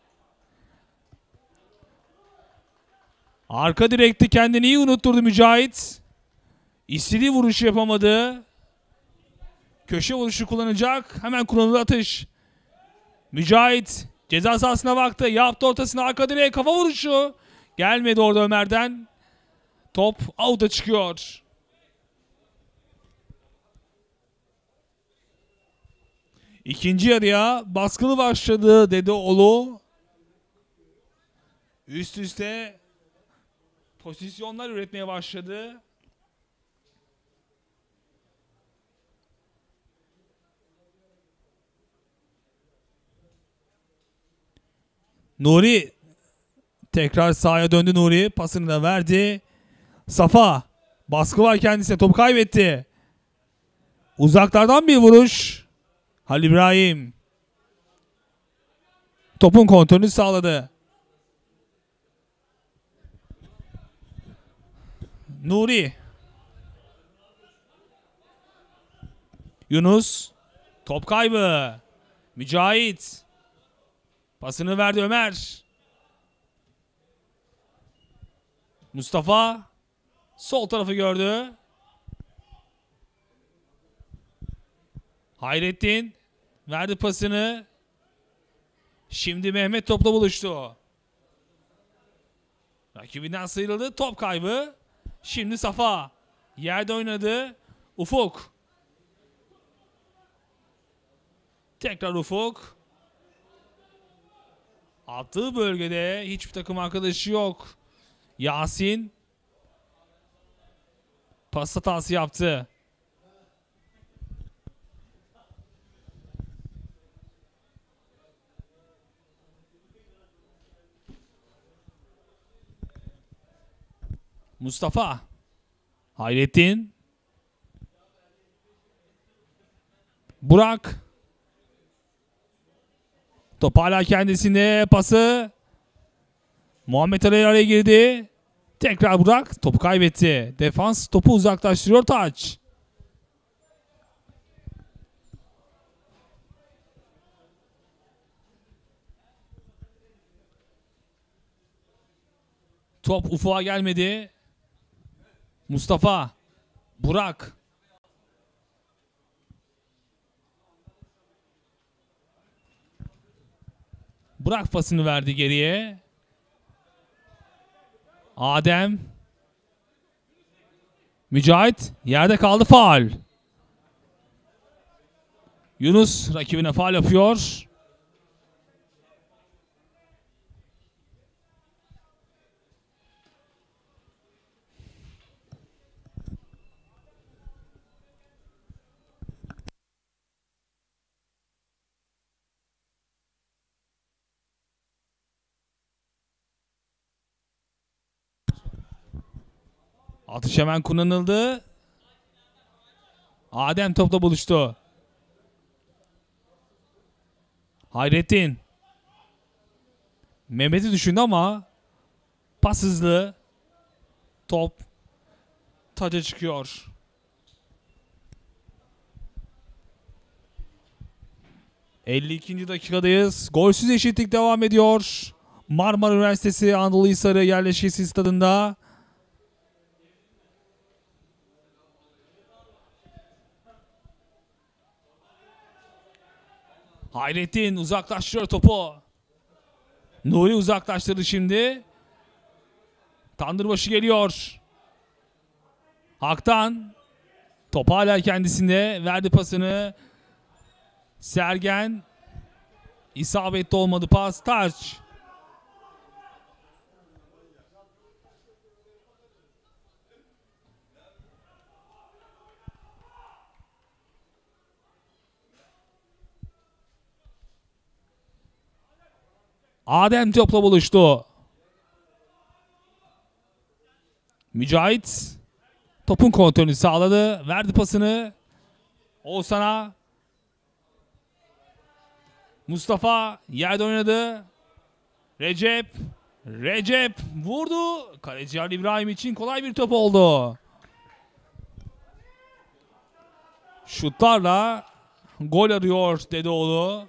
Arka direkti, kendini iyi unutturdu Mücahit. İstediği vuruşu yapamadı. Köşe vuruşu kullanacak. Hemen kullanıldı atış. Mücahit ceza sahasına baktı. Yaptı ortasına, arka direğe kafa vuruşu. Gelmedi orada Ömer'den. Top out'a çıkıyor. İkinci yarıya baskılı başladı Dedeoğlu. Üst üste pozisyonlar üretmeye başladı. Nuri tekrar sahaya döndü Nuri. Pasını da verdi. Safa. Baskı var kendisine. Topu kaybetti. Uzaklardan bir vuruş. Halil İbrahim. Topun kontrolünü sağladı. Nuri. Yunus. Top kaybı. Mücahit. Pasını verdi Ömer. Mustafa. Sol tarafı gördü. Hayrettin. Verdi pasını. Şimdi Mehmet topla buluştu. Rakibinden sıyrıldı. Top kaybı. Şimdi Safa. Yerde oynadı. Ufuk. Tekrar Ufuk. Attığı bölgede hiçbir takım arkadaşı yok. Yasin. Pas hatası yaptı. Mustafa. Hayrettin. Burak. Top hala kendisinde, pası. Muhammed Ali araya girdi. Tekrar Burak topu kaybetti. Defans topu uzaklaştırıyor, taç. Top ufuğa gelmedi. Mustafa. Burak. Burak pasını verdi geriye. Adem. Mücahit yerde kaldı, faul. Yunus rakibine faul yapıyor. Atış hemen kullanıldı. Adem topla buluştu. Hayrettin. Mehmet'i düşündü ama pas hızlı. Top taca çıkıyor. ...52. dakikadayız. Golsüz eşitlik devam ediyor. Marmara Üniversitesi Anadolu Hisarı yerleşkesi stadında. Hayrettin uzaklaştırıyor topu. Nuri uzaklaştırdı şimdi. Tandırbaşı geliyor. Hak'tan. Top hala kendisinde. Verdi pasını. Sergen. İsabetli olmadı pas. Taç. Adem topla buluştu. Mücahit topun kontrolünü sağladı. Verdi pasını. Oğuzhan'a. Mustafa yerde oynadı. Recep vurdu. Kaleci Ali İbrahim için kolay bir top oldu. Şutlarla gol arıyor Dedeoğlu.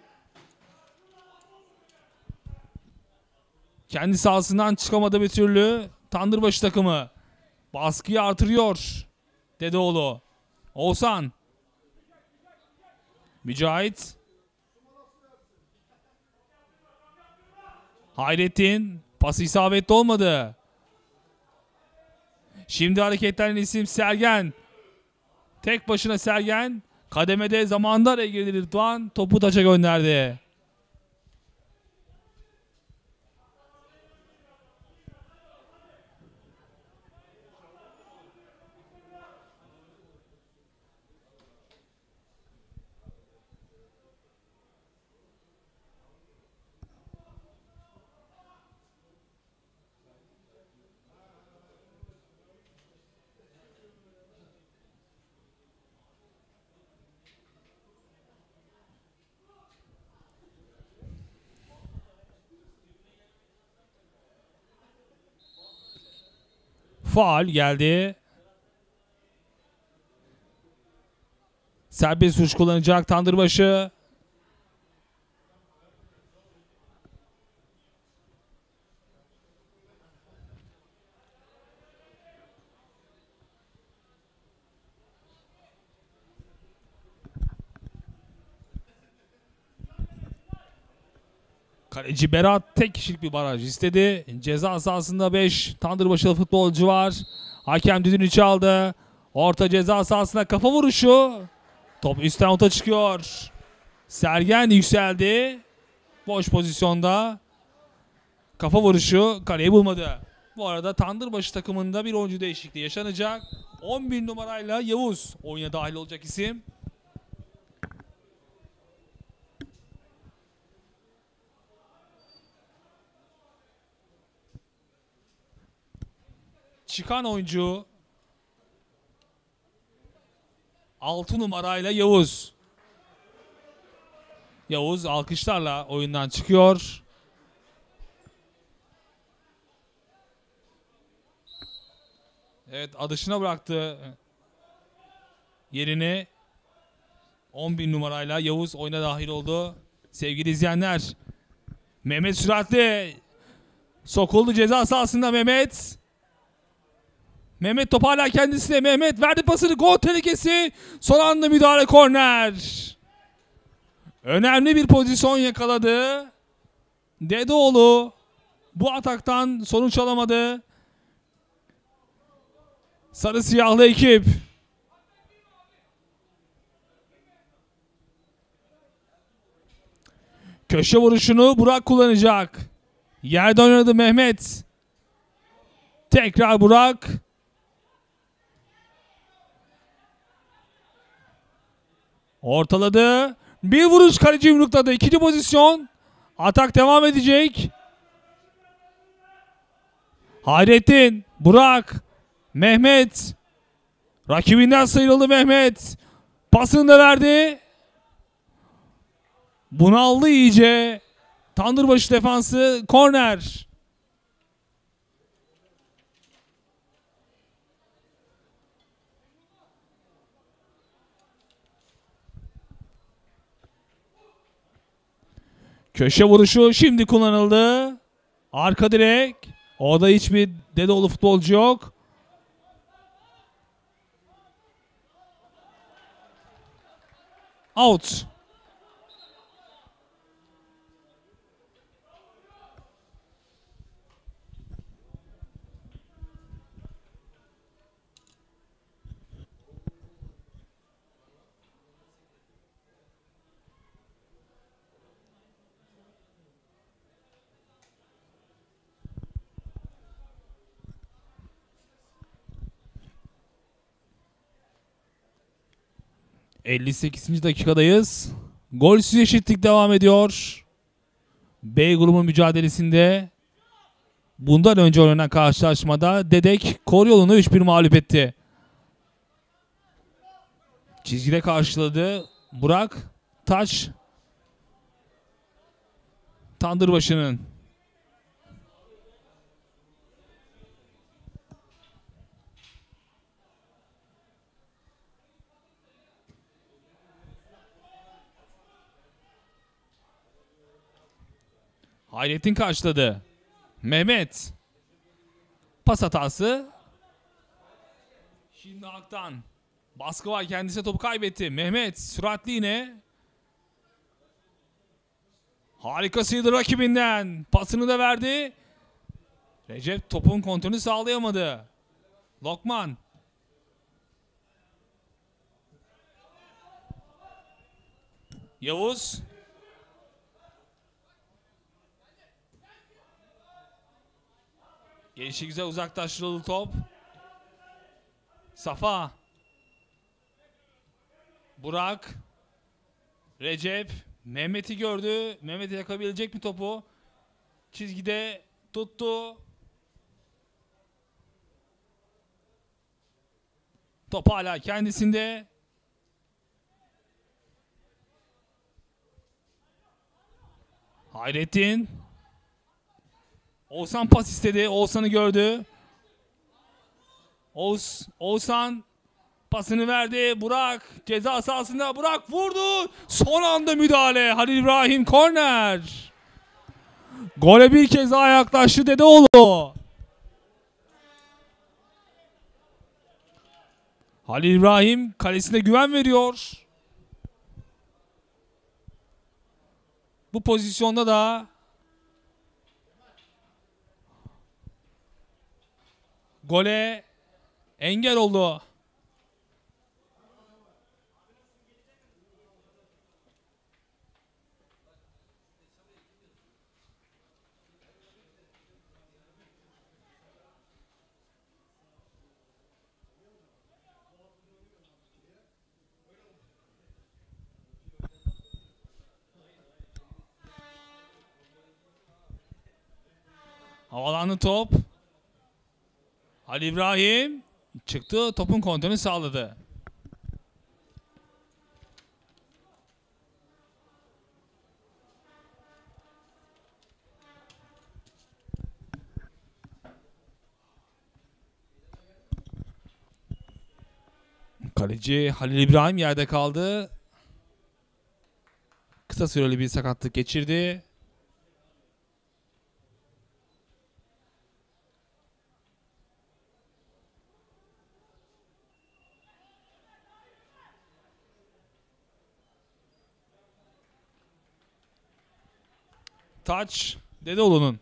Kendi sahasından çıkamadı bir türlü. Tandırbaşı takımı baskıyı artırıyor Dedeoğlu. Oğuzhan. Mücahit. Hayrettin. Pası isabetli olmadı. Şimdi hareketlenen isim Sergen. Tek başına Sergen. Kademede zamanında araya girdi Rıdvan. Topu taça gönderdi. Faul geldi. Serbest vuruş kullanacak Tandırbaşı. Kaleci Berat tek kişilik bir baraj istedi. Ceza sahasında 5 Tandırbaşılı futbolcu var. Hakem düdüğünü çaldı. Orta ceza sahasına kafa vuruşu. Top üstten ota çıkıyor. Sergen yükseldi. Boş pozisyonda. Kafa vuruşu kaleyi bulmadı. Bu arada Tandırbaşı takımında bir oyuncu değişikliği yaşanacak. 11 numarayla Yavuz oyuna dahil olacak isim. çıkan oyuncu 6 numarayla Yavuz. Yavuz alkışlarla oyundan çıkıyor. Evet, adışına bıraktı yerini. 11 numarayla Yavuz oyuna dahil oldu. Sevgili izleyenler, Mehmet süratli sokuldu ceza sahasında Mehmet. Mehmet top hala kendisine. Mehmet verdi pasını. Gol tehlikesi. Son anda müdahale, korner. Önemli bir pozisyon yakaladı Dedeoğlu. Bu ataktan sonuç alamadı. Sarı siyahlı ekip. Köşe vuruşunu Burak kullanacak. Yerden oynadı Mehmet. Tekrar Burak. Ortaladı. Bir vuruş, kaleci yumrukladı. İkinci pozisyon. Atak devam edecek. Hayrettin, Burak, Mehmet. Rakibinden sıyrıldı Mehmet. Pasını da verdi. Bunaldı iyice. Tandırbaşı defansı, korner. Köşe vuruşu şimdi kullanıldı. Arka direk. Orada hiçbir Dedeoğlu futbolcu yok. Out. ...58. dakikadayız. Golsüz eşitlik devam ediyor. B grubu mücadelesinde... ...bundan önce oynanan karşılaşmada... ...Dedek Koryolu'nu 3-1 mağlup etti. Çizgide karşıladı. Burak taç... ...Tandırbaşı'nın... Hayrettin karşıladı. Mehmet. Pas hatası. Şimdi Aktan. Baskı var, kendisine topu kaybetti. Mehmet süratli yine. Harikasıydı rakibinden. Pasını da verdi. Recep topun kontrolünü sağlayamadı. Lokman. Yavuz. Gelişi güzel uzaklaştırıldı top. Safa. Burak. Recep. Mehmet'i gördü. Mehmet yakabilecek mi topu? Çizgide tuttu. Top hala kendisinde. Hayrettin. Oğuzhan pas istedi. Oğuzhan'ı gördü. Oğuzhan pasını verdi. Burak ceza sahasında. Burak vurdu. Son anda müdahale. Halil İbrahim korner. Gole bir kez daha yaklaştı Dedeoğlu. Halil İbrahim kalesine güven veriyor. Bu pozisyonda da gole engel oldu. Havalandı top. Ali İbrahim çıktı, topun kontrolünü sağladı. Kaleci Halil İbrahim yerde kaldı. Kısa süreli bir sakatlık geçirdi. Taç Dedeoğlu'nun.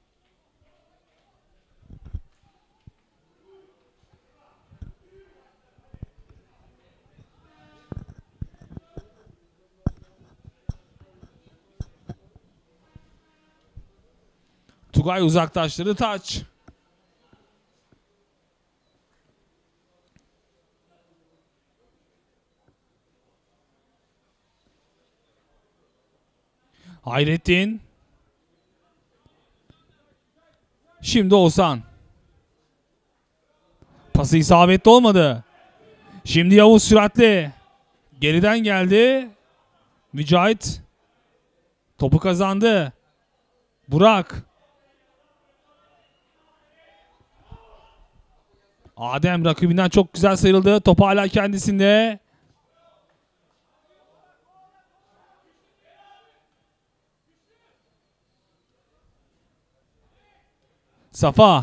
Tugay uzaklaştırdı, taç. Hayrettin. Şimdi Oğuzhan. Pası isabetli olmadı. Şimdi Yavuz süratli. Geriden geldi. Mücahit. Topu kazandı. Burak. Adem rakibinden çok güzel sıyrıldı. Top hala kendisinde. Safa.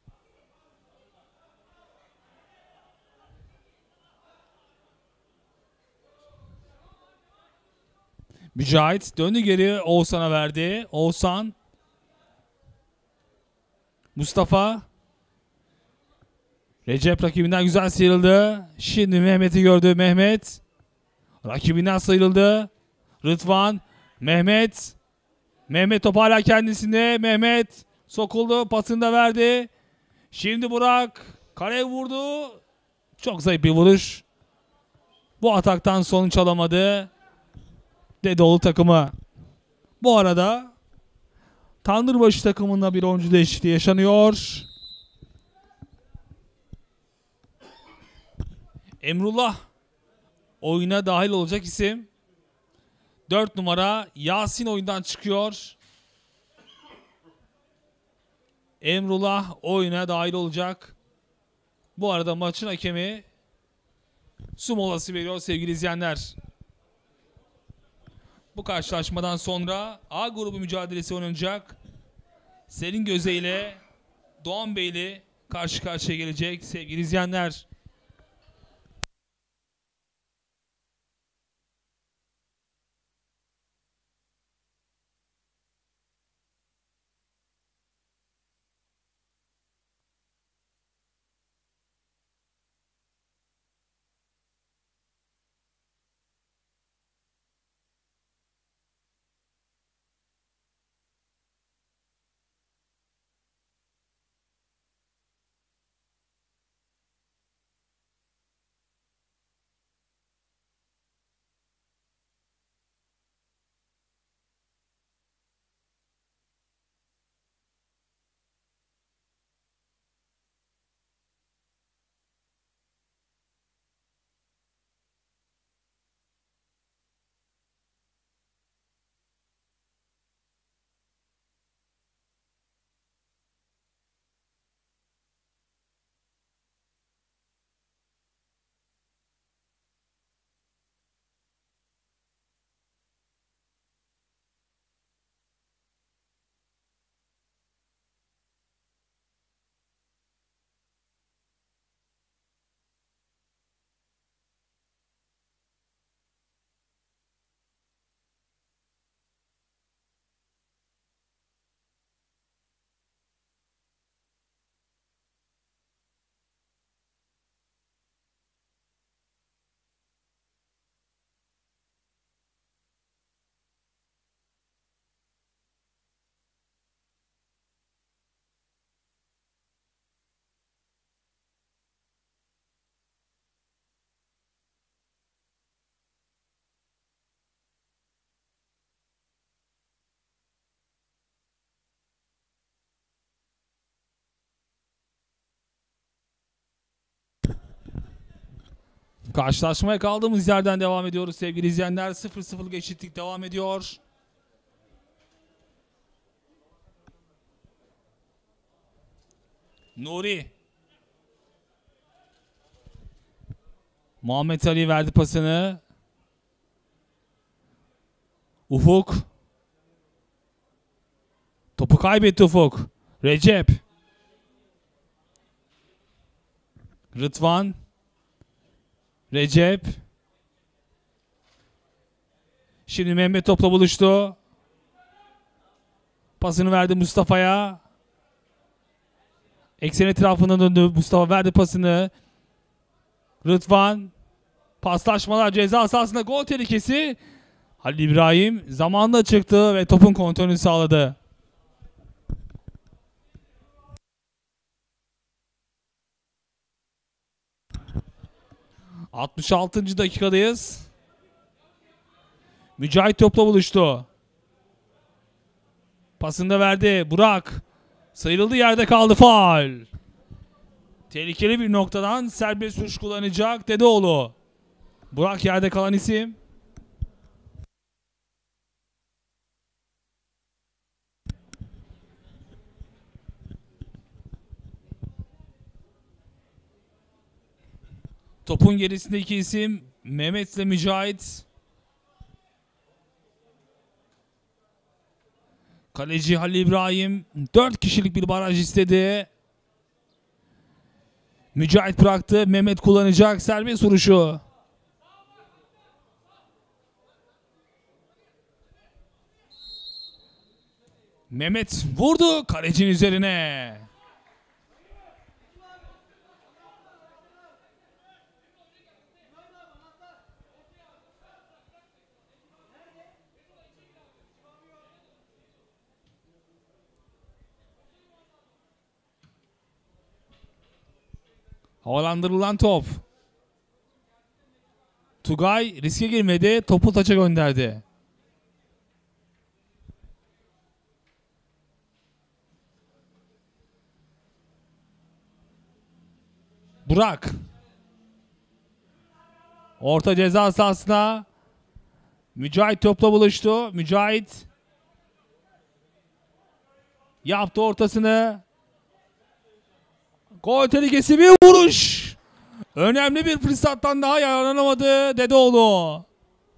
Mücahit döndü geri, Oğuzhan'a verdi. Oğuzhan. Mustafa. Recep rakibinden güzel sıyrıldı. Şimdi Mehmet'i gördü. Mehmet. Rakibinden sıyrıldı. Rıdvan. Mehmet. Mehmet top hala kendisinde. Mehmet sokuldu. Pasını da verdi. Şimdi Burak. Kaleye vurdu. Çok zayıf bir vuruş. Bu ataktan sonuç alamadı Dedeoğlu takımı. Bu arada Tandırbaşı takımında bir oyuncu değişikliği yaşanıyor. Emrullah oyuna dahil olacak isim. 4 numara Yasin oyundan çıkıyor. Emrullah oyuna dahil olacak. Bu arada maçın hakemi su molası veriyor sevgili izleyenler. Bu karşılaşmadan sonra A grubu mücadelesi oynanacak. Selin Göze ile Doğan Beyli karşı karşıya gelecek sevgili izleyenler. Karşılaşmaya kaldığımız yerden devam ediyoruz sevgili izleyenler. 0-0 eşitlik devam ediyor. Nuri. Muhammed Ali verdi pasını. Ufuk. Topu kaybetti Ufuk. Recep. Rıdvan. Recep. Şimdi Mehmet topla buluştu. Pasını verdi Mustafa'ya. Eksen etrafından döndü. Mustafa verdi pasını. Rıdvan. Paslaşmalar ceza sahasında, gol tehlikesi. Halil İbrahim zamanla çıktı ve topun kontrolünü sağladı. ...66. dakikadayız. Mücahit topla buluştu. Pasını da verdi. Burak. Sıyrıldı, yerde kaldı, faul. Tehlikeli bir noktadan serbest vuruş kullanacak Dedeoğlu. Burak yerde kalan isim. Topun gerisindeki isim Mehmet ile Mücahit. Kaleci Halil İbrahim 4 kişilik bir baraj istedi. Mücahit bıraktı. Mehmet kullanacak serbest vuruşu. Mehmet vurdu kalecinin üzerine. Havalandırılan top. Tugay riske girmedi. Topu taça gönderdi. Burak. Orta ceza sahasına. Mücahit topla buluştu. Mücahit yaptı ortasını. Gol tehlikesi, bir vuruş. Önemli bir fırsattan daha yararlanamadı Dedeoğlu.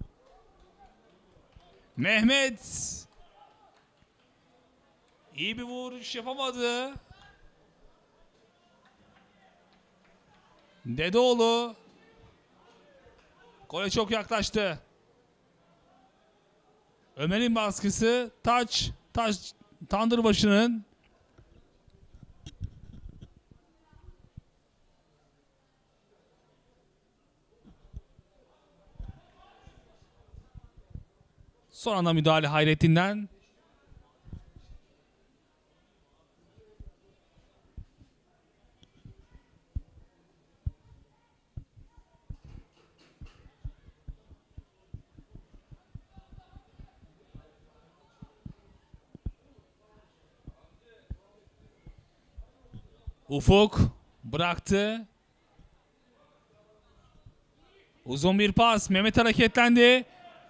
Mehmet iyi bir vuruş yapamadı. Dedeoğlu gole çok yaklaştı. Ömer'in baskısı, taç Tandırbaşı'nın. Son anda müdahale Hayrettin'den. Ufuk bıraktı. Uzun bir pas. Mehmet hareketlendi.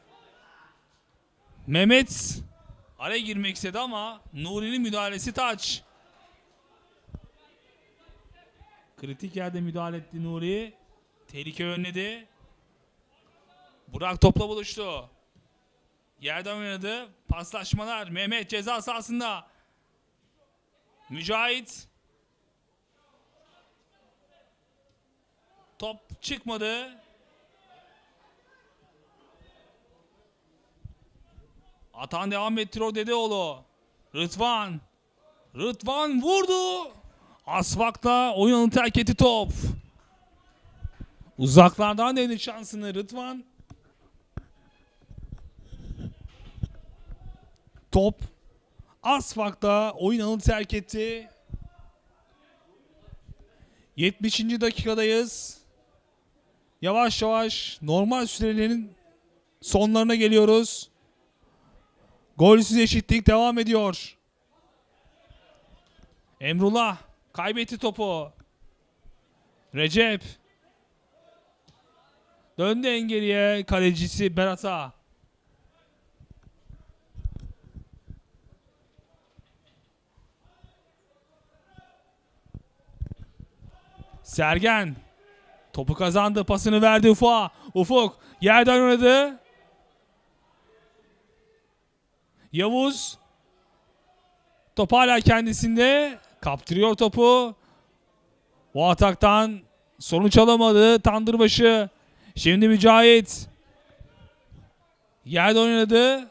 Mehmet araya girmek istedi ama Nuri'nin müdahalesi taç. Kritik yerde müdahale etti Nuri. Tehlike önledi. Burak topla buluştu. Yerden oynadı. Paslaşmalar. Mehmet ceza sahasında. Mücahit. Top çıkmadı. Atan devam ettiriyor Dedeoğlu. Rıdvan. Rıdvan vurdu. Asfak'ta oyunu terk etti top. Uzaklardan denedi şansını Rıdvan. Top Asfak'ta oyun alanı terk etti. 70. dakikadayız. Yavaş yavaş normal sürelerin sonlarına geliyoruz. Golsüz eşitlik devam ediyor. Emrullah kaybetti topu. Recep. Döndü en geriye kalecisi Berat'a. Sergen. Topu kazandı. Pasını verdi Ufuk'a. Ufuk yerden oynadı. Yavuz. Top hala kendisinde. Kaptırıyor topu. O ataktan sonuç alamadı Tandırbaşı. Şimdi Mücahit. Yerde oynadı.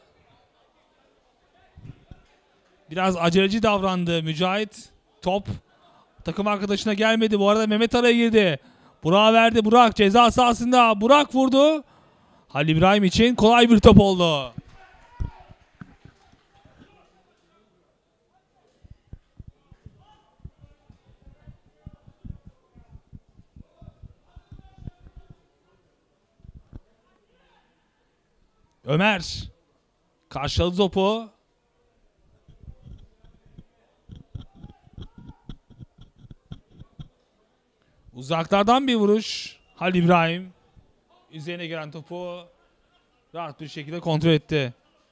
Biraz aceleci davrandı Mücahit. Top takım arkadaşına gelmedi. Bu arada Mehmet araya girdi. Burak'a verdi. Burak ceza sahasında. Burak vurdu. Halil İbrahim için kolay bir top oldu. Ömer karşıladı topu. Uzaklardan bir vuruş. Halil İbrahim üzerine gelen topu rahat bir şekilde kontrol etti.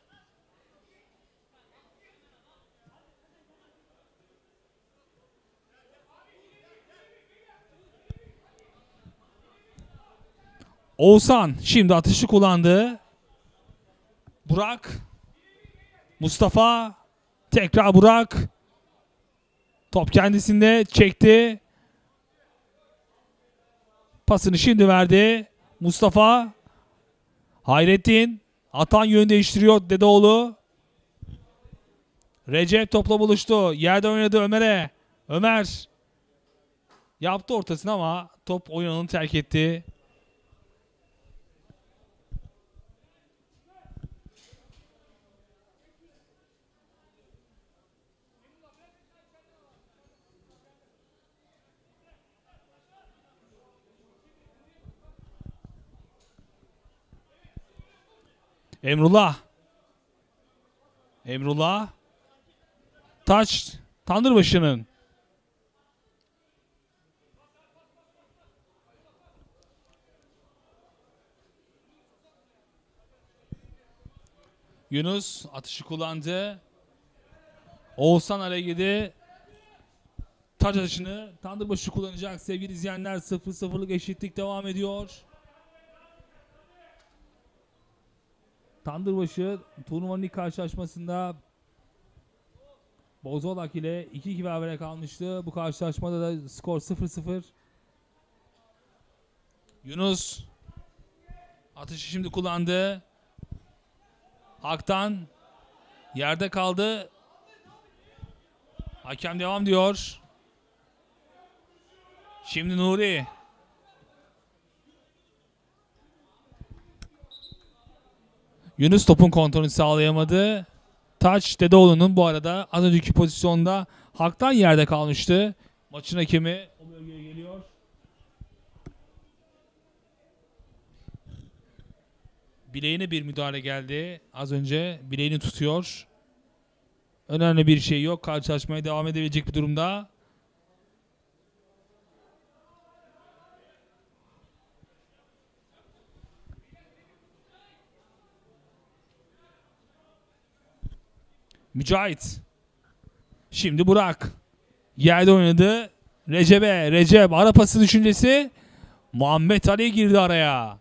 Oğuzhan şimdi atışı kullandı. Burak. Mustafa. Tekrar Burak. Top kendisinde çekti. Pasını şimdi verdi. Mustafa. Hayrettin. Atan yön değiştiriyor Dedeoğlu. Recep topla buluştu. Yerde oynadı Ömer'e. Ömer. Yaptı ortasını ama top oyun alanını terk etti. Emrullah. Emrullah. Taç Tandırbaşı'nın. Yunus atışı kullandı. Oğuzhan araya girdi. Taç atışını Tandırbaşı kullanacak sevgili izleyenler. 0-0'lık eşitlik devam ediyor. Tandırbaşı turnuvanın ilk karşılaşmasında Bozolak ile 2-2 berabere kalmıştı. Bu karşılaşmada da skor 0-0. Yunus atışı şimdi kullandı. Hak'tan yerde kaldı. Hakem devam diyor. Şimdi Nuri. Yunus topun kontrolünü sağlayamadı. Taç Dedeoğlu'nun bu arada az önceki pozisyonda Hak'tan yerde kalmıştı. Maçın hakemi o bölgeye geliyor. Bileğine bir müdahale geldi. Az önce bileğini tutuyor. Önemli bir şey yok. Karşılaşmaya devam edebilecek bir durumda. Mücahit. Şimdi Burak. Yerde oynadı. Recep'e. Recep ara pası düşüncesi. Muhammed Ali girdi araya.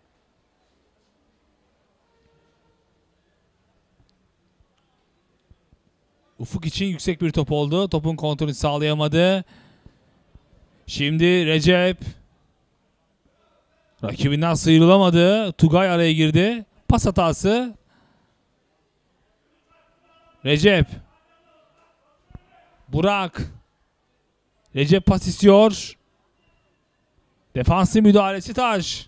Ufuk için yüksek bir top oldu. Topun kontrolünü sağlayamadı. Şimdi Recep. Rakibinden sıyrılamadı. Tugay araya girdi. Pas hatası. Recep. Burak. Recep pas istiyor. Defansın müdahalesi Taş.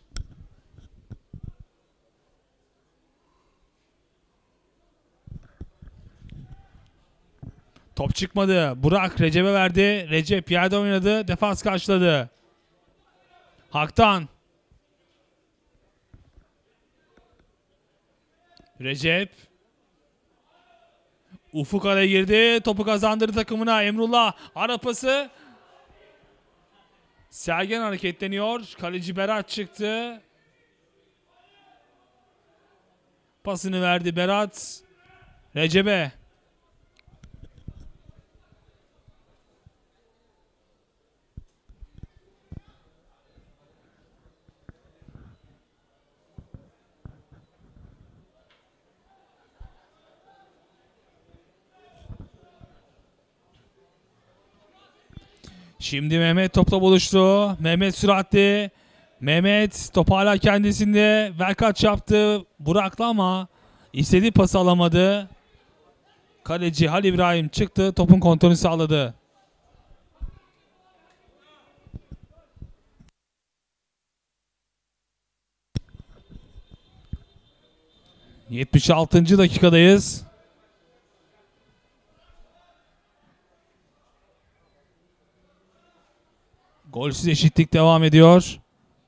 Top çıkmadı. Burak Recep'e verdi. Recep yerde oynadı. Defans karşıladı. Hak'tan. Recep. Ufuk araya girdi. Topu kazandırdı takımına. Emrullah ara pası. Sergen hareketleniyor. Kaleci Berat çıktı. Pasını verdi Berat. Recep'e. Şimdi Mehmet topla buluştu. Mehmet süratli. Mehmet top hala kendisinde. Verkaç yaptı. Burak'la ama istediği pası alamadı. Kaleci Halil İbrahim çıktı. Topun kontrolünü sağladı. ...76. dakikadayız. Golsüz eşitlik devam ediyor.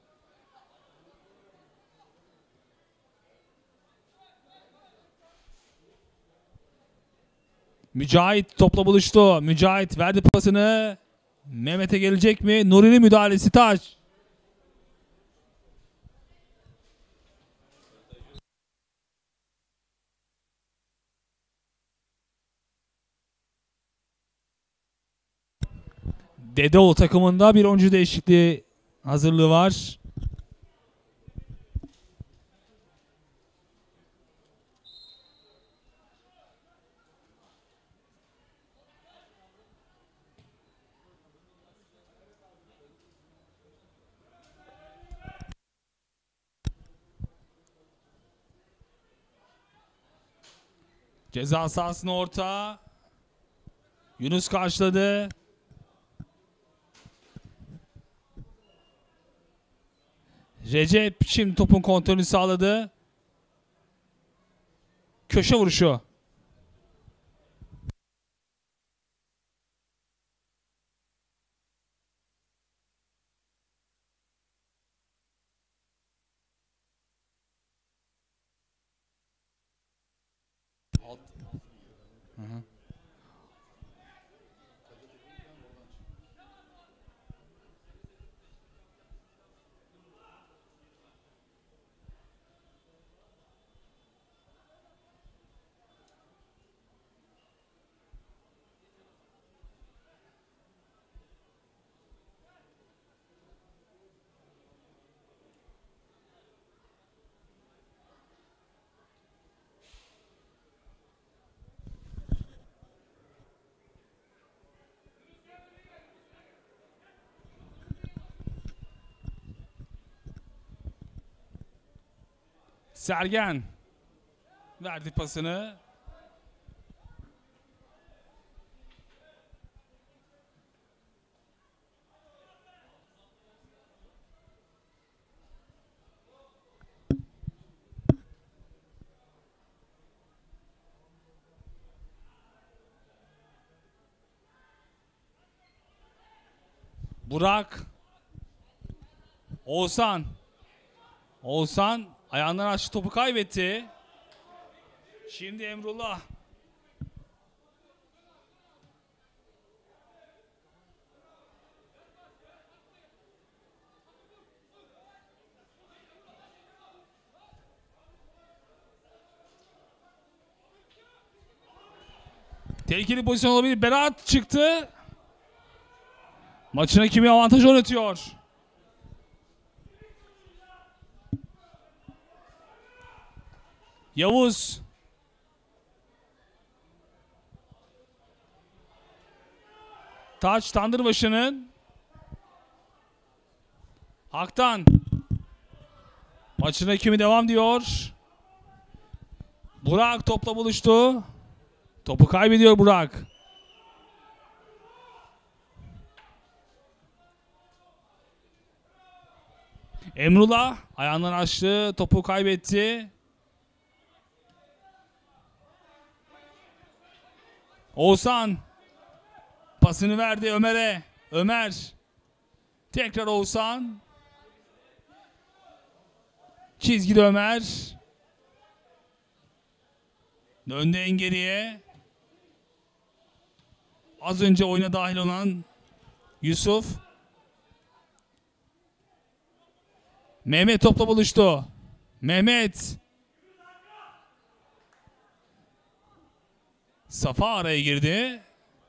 Mücahit topla buluştu. Mücahit verdi pasını. Mehmet'e gelecek mi? Nuri'nin müdahalesi taç. Dedeoğlu takımında bir oyuncu değişikliği hazırlığı var. Ceza sahasına orta. Yunus karşıladı. Recep şimdi topun kontrolünü sağladı. Köşe vuruşu. Sergen verdi pasını. Burak. Oğuzhan. Oğuzhan ayağından açtı, topu kaybetti. Şimdi Emrullah. Tehlikeli pozisyon olabilir. Berat çıktı. Maçına kimi avantaj oynatıyor. Yavuz. Taç Tandırbaşı'nın. Hak'tan. Maçına kimi devam diyor. Burak topla buluştu. Topu kaybediyor Burak. Emrullah ayağından açtı. Topu kaybetti. Oğuzhan pasını verdi Ömer'e. Ömer. Tekrar Oğuzhan. Çizgide Ömer. Döndü en geriye. Az önce oyuna dahil olan Yusuf. Mehmet topla buluştu. Mehmet. Safa araya girdi.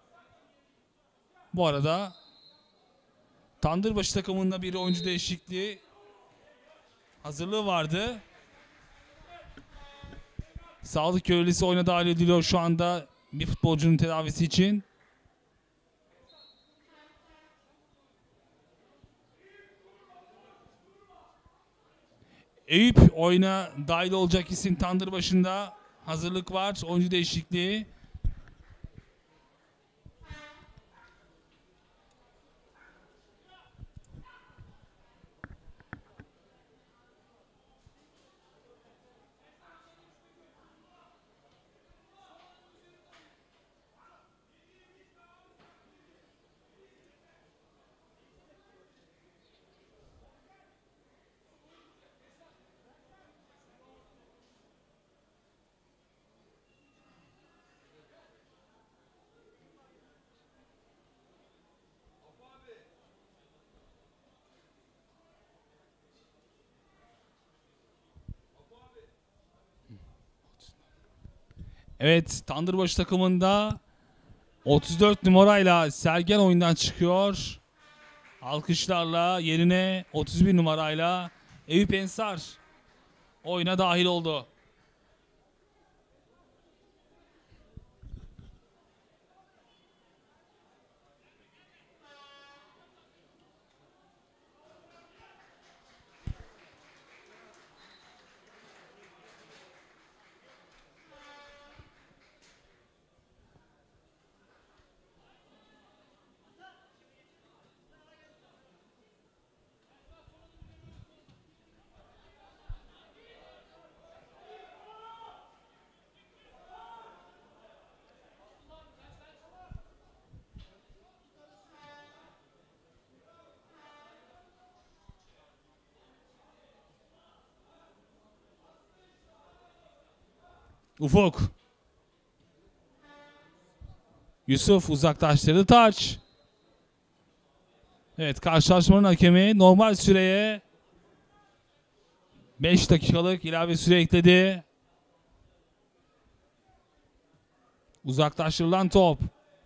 Bu arada Tandırbaşı takımında bir oyuncu değişikliği hazırlığı vardı. Sağlık görevlisi oyuna dahil ediliyor şu anda bir futbolcunun tedavisi için. Eyüp oyuna dahil olacak isim Tandırbaşı'nda hazırlık var. Oyuncu değişikliği. Evet, Tandırbaşı takımında 34 numarayla Sergen oyundan çıkıyor. Alkışlarla yerine 31 numarayla Eyüp Ensar oyuna dahil oldu. Ufuk. Yusuf uzaklaştırdı taç. Evet, karşılaşmanın hakemi normal süreye 5 dakikalık ilave süre ekledi. Uzaklaştırılan top.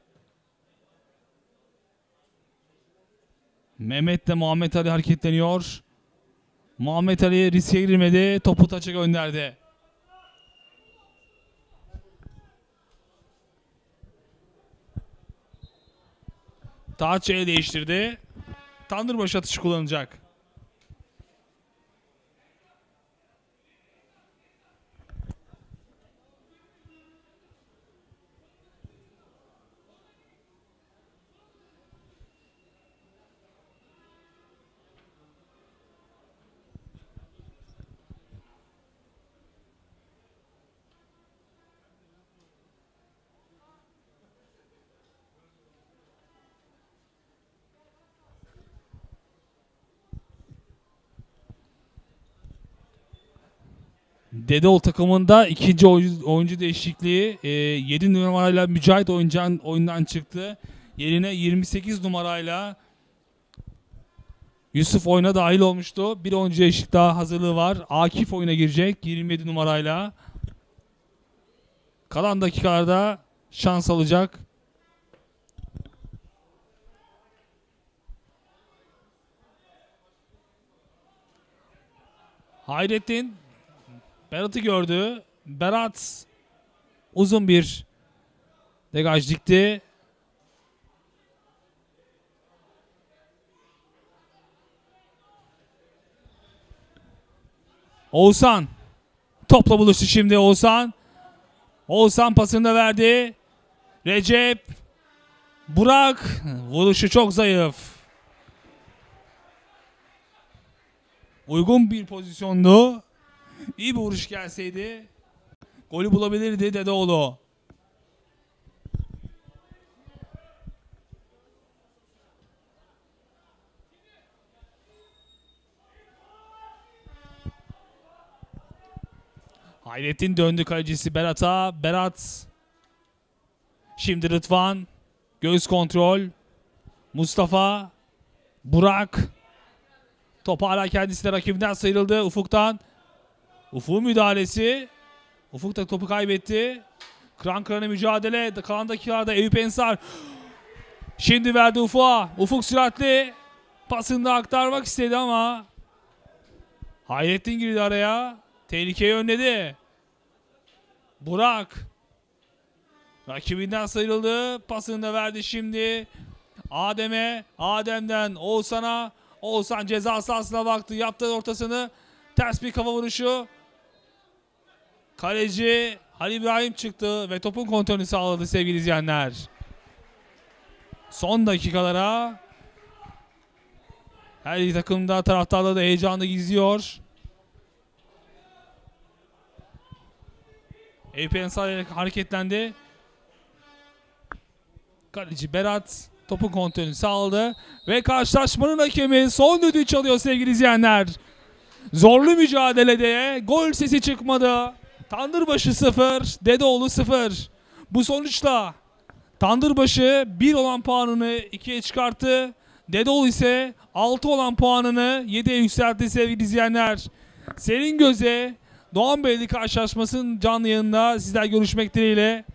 Mehmet de Muhammed Ali hareketleniyor. Muhammed Ali riske girmedi. Topu taça gönderdi. Taç el değiştirdi. Tandırbaşı atışı kullanacak. Dedeoğlu takımında ikinci oyuncu değişikliği. 7 numarayla Mücahit oyundan çıktı. Yerine 28 numarayla Yusuf oyuna dahil olmuştu. Bir oyuncu değişiklik daha hazırlığı var. Akif oyuna girecek 27 numarayla. Kalan dakikalarda şans alacak. Hayrettin Berat'ı gördü. Berat uzun bir degaj dikti. Oğuzhan topla buluştu şimdi Oğuzhan. Oğuzhan pasını da verdi. Recep. Burak. Vuruşu çok zayıf. Uygun bir pozisyondu. İyi bir vuruş gelseydi golü bulabilirdi Dedeoğlu. Hayrettin döndü kalecisi Berat'a. Berat. Şimdi Rıdvan. Göğüs kontrol. Mustafa. Burak. Top hala kendisi de rakibinden sıyrıldı. Ufuk'tan. Ufuk'un müdahalesi. Ufuk da topu kaybetti. Kıran kırana mücadele. Kalan dakikalarda Eyüp Ensar. Şimdi verdi Ufuk'a. Ufuk süratli. Pasını da aktarmak istedi ama Hayrettin girdi araya. Tehlikeyi önledi. Burak. Rakibinden sıyrıldı. Pasını da verdi şimdi. Adem'e. Adem'den Oğuzhan'a. Oğuzhan ceza sahasına baktı. Yaptı ortasını. Ters bir kafa vuruşu. Kaleci Ali İbrahim çıktı ve topun kontrolünü sağladı sevgili izleyenler. Son dakikalara her iki takım da taraftarları da heyecanı gizliyor. Eyüp Ensar hareketlendi. Kaleci Berat topun kontrolünü sağladı ve karşılaşmanın hakemi son düdüğü çalıyor sevgili izleyenler. Zorlu mücadelede gol sesi çıkmadı. Tandırbaşı 0, Dedeoğlu 0. Bu sonuçla Tandırbaşı 1 olan puanını 2'ye çıkarttı. Dedeoğlu ise 6 olan puanını 7'ye yükseltti sevgili izleyenler. Serin Göze Doğanbeyli karşılaşmasının canlı yayında sizler görüşmek dileğiyle.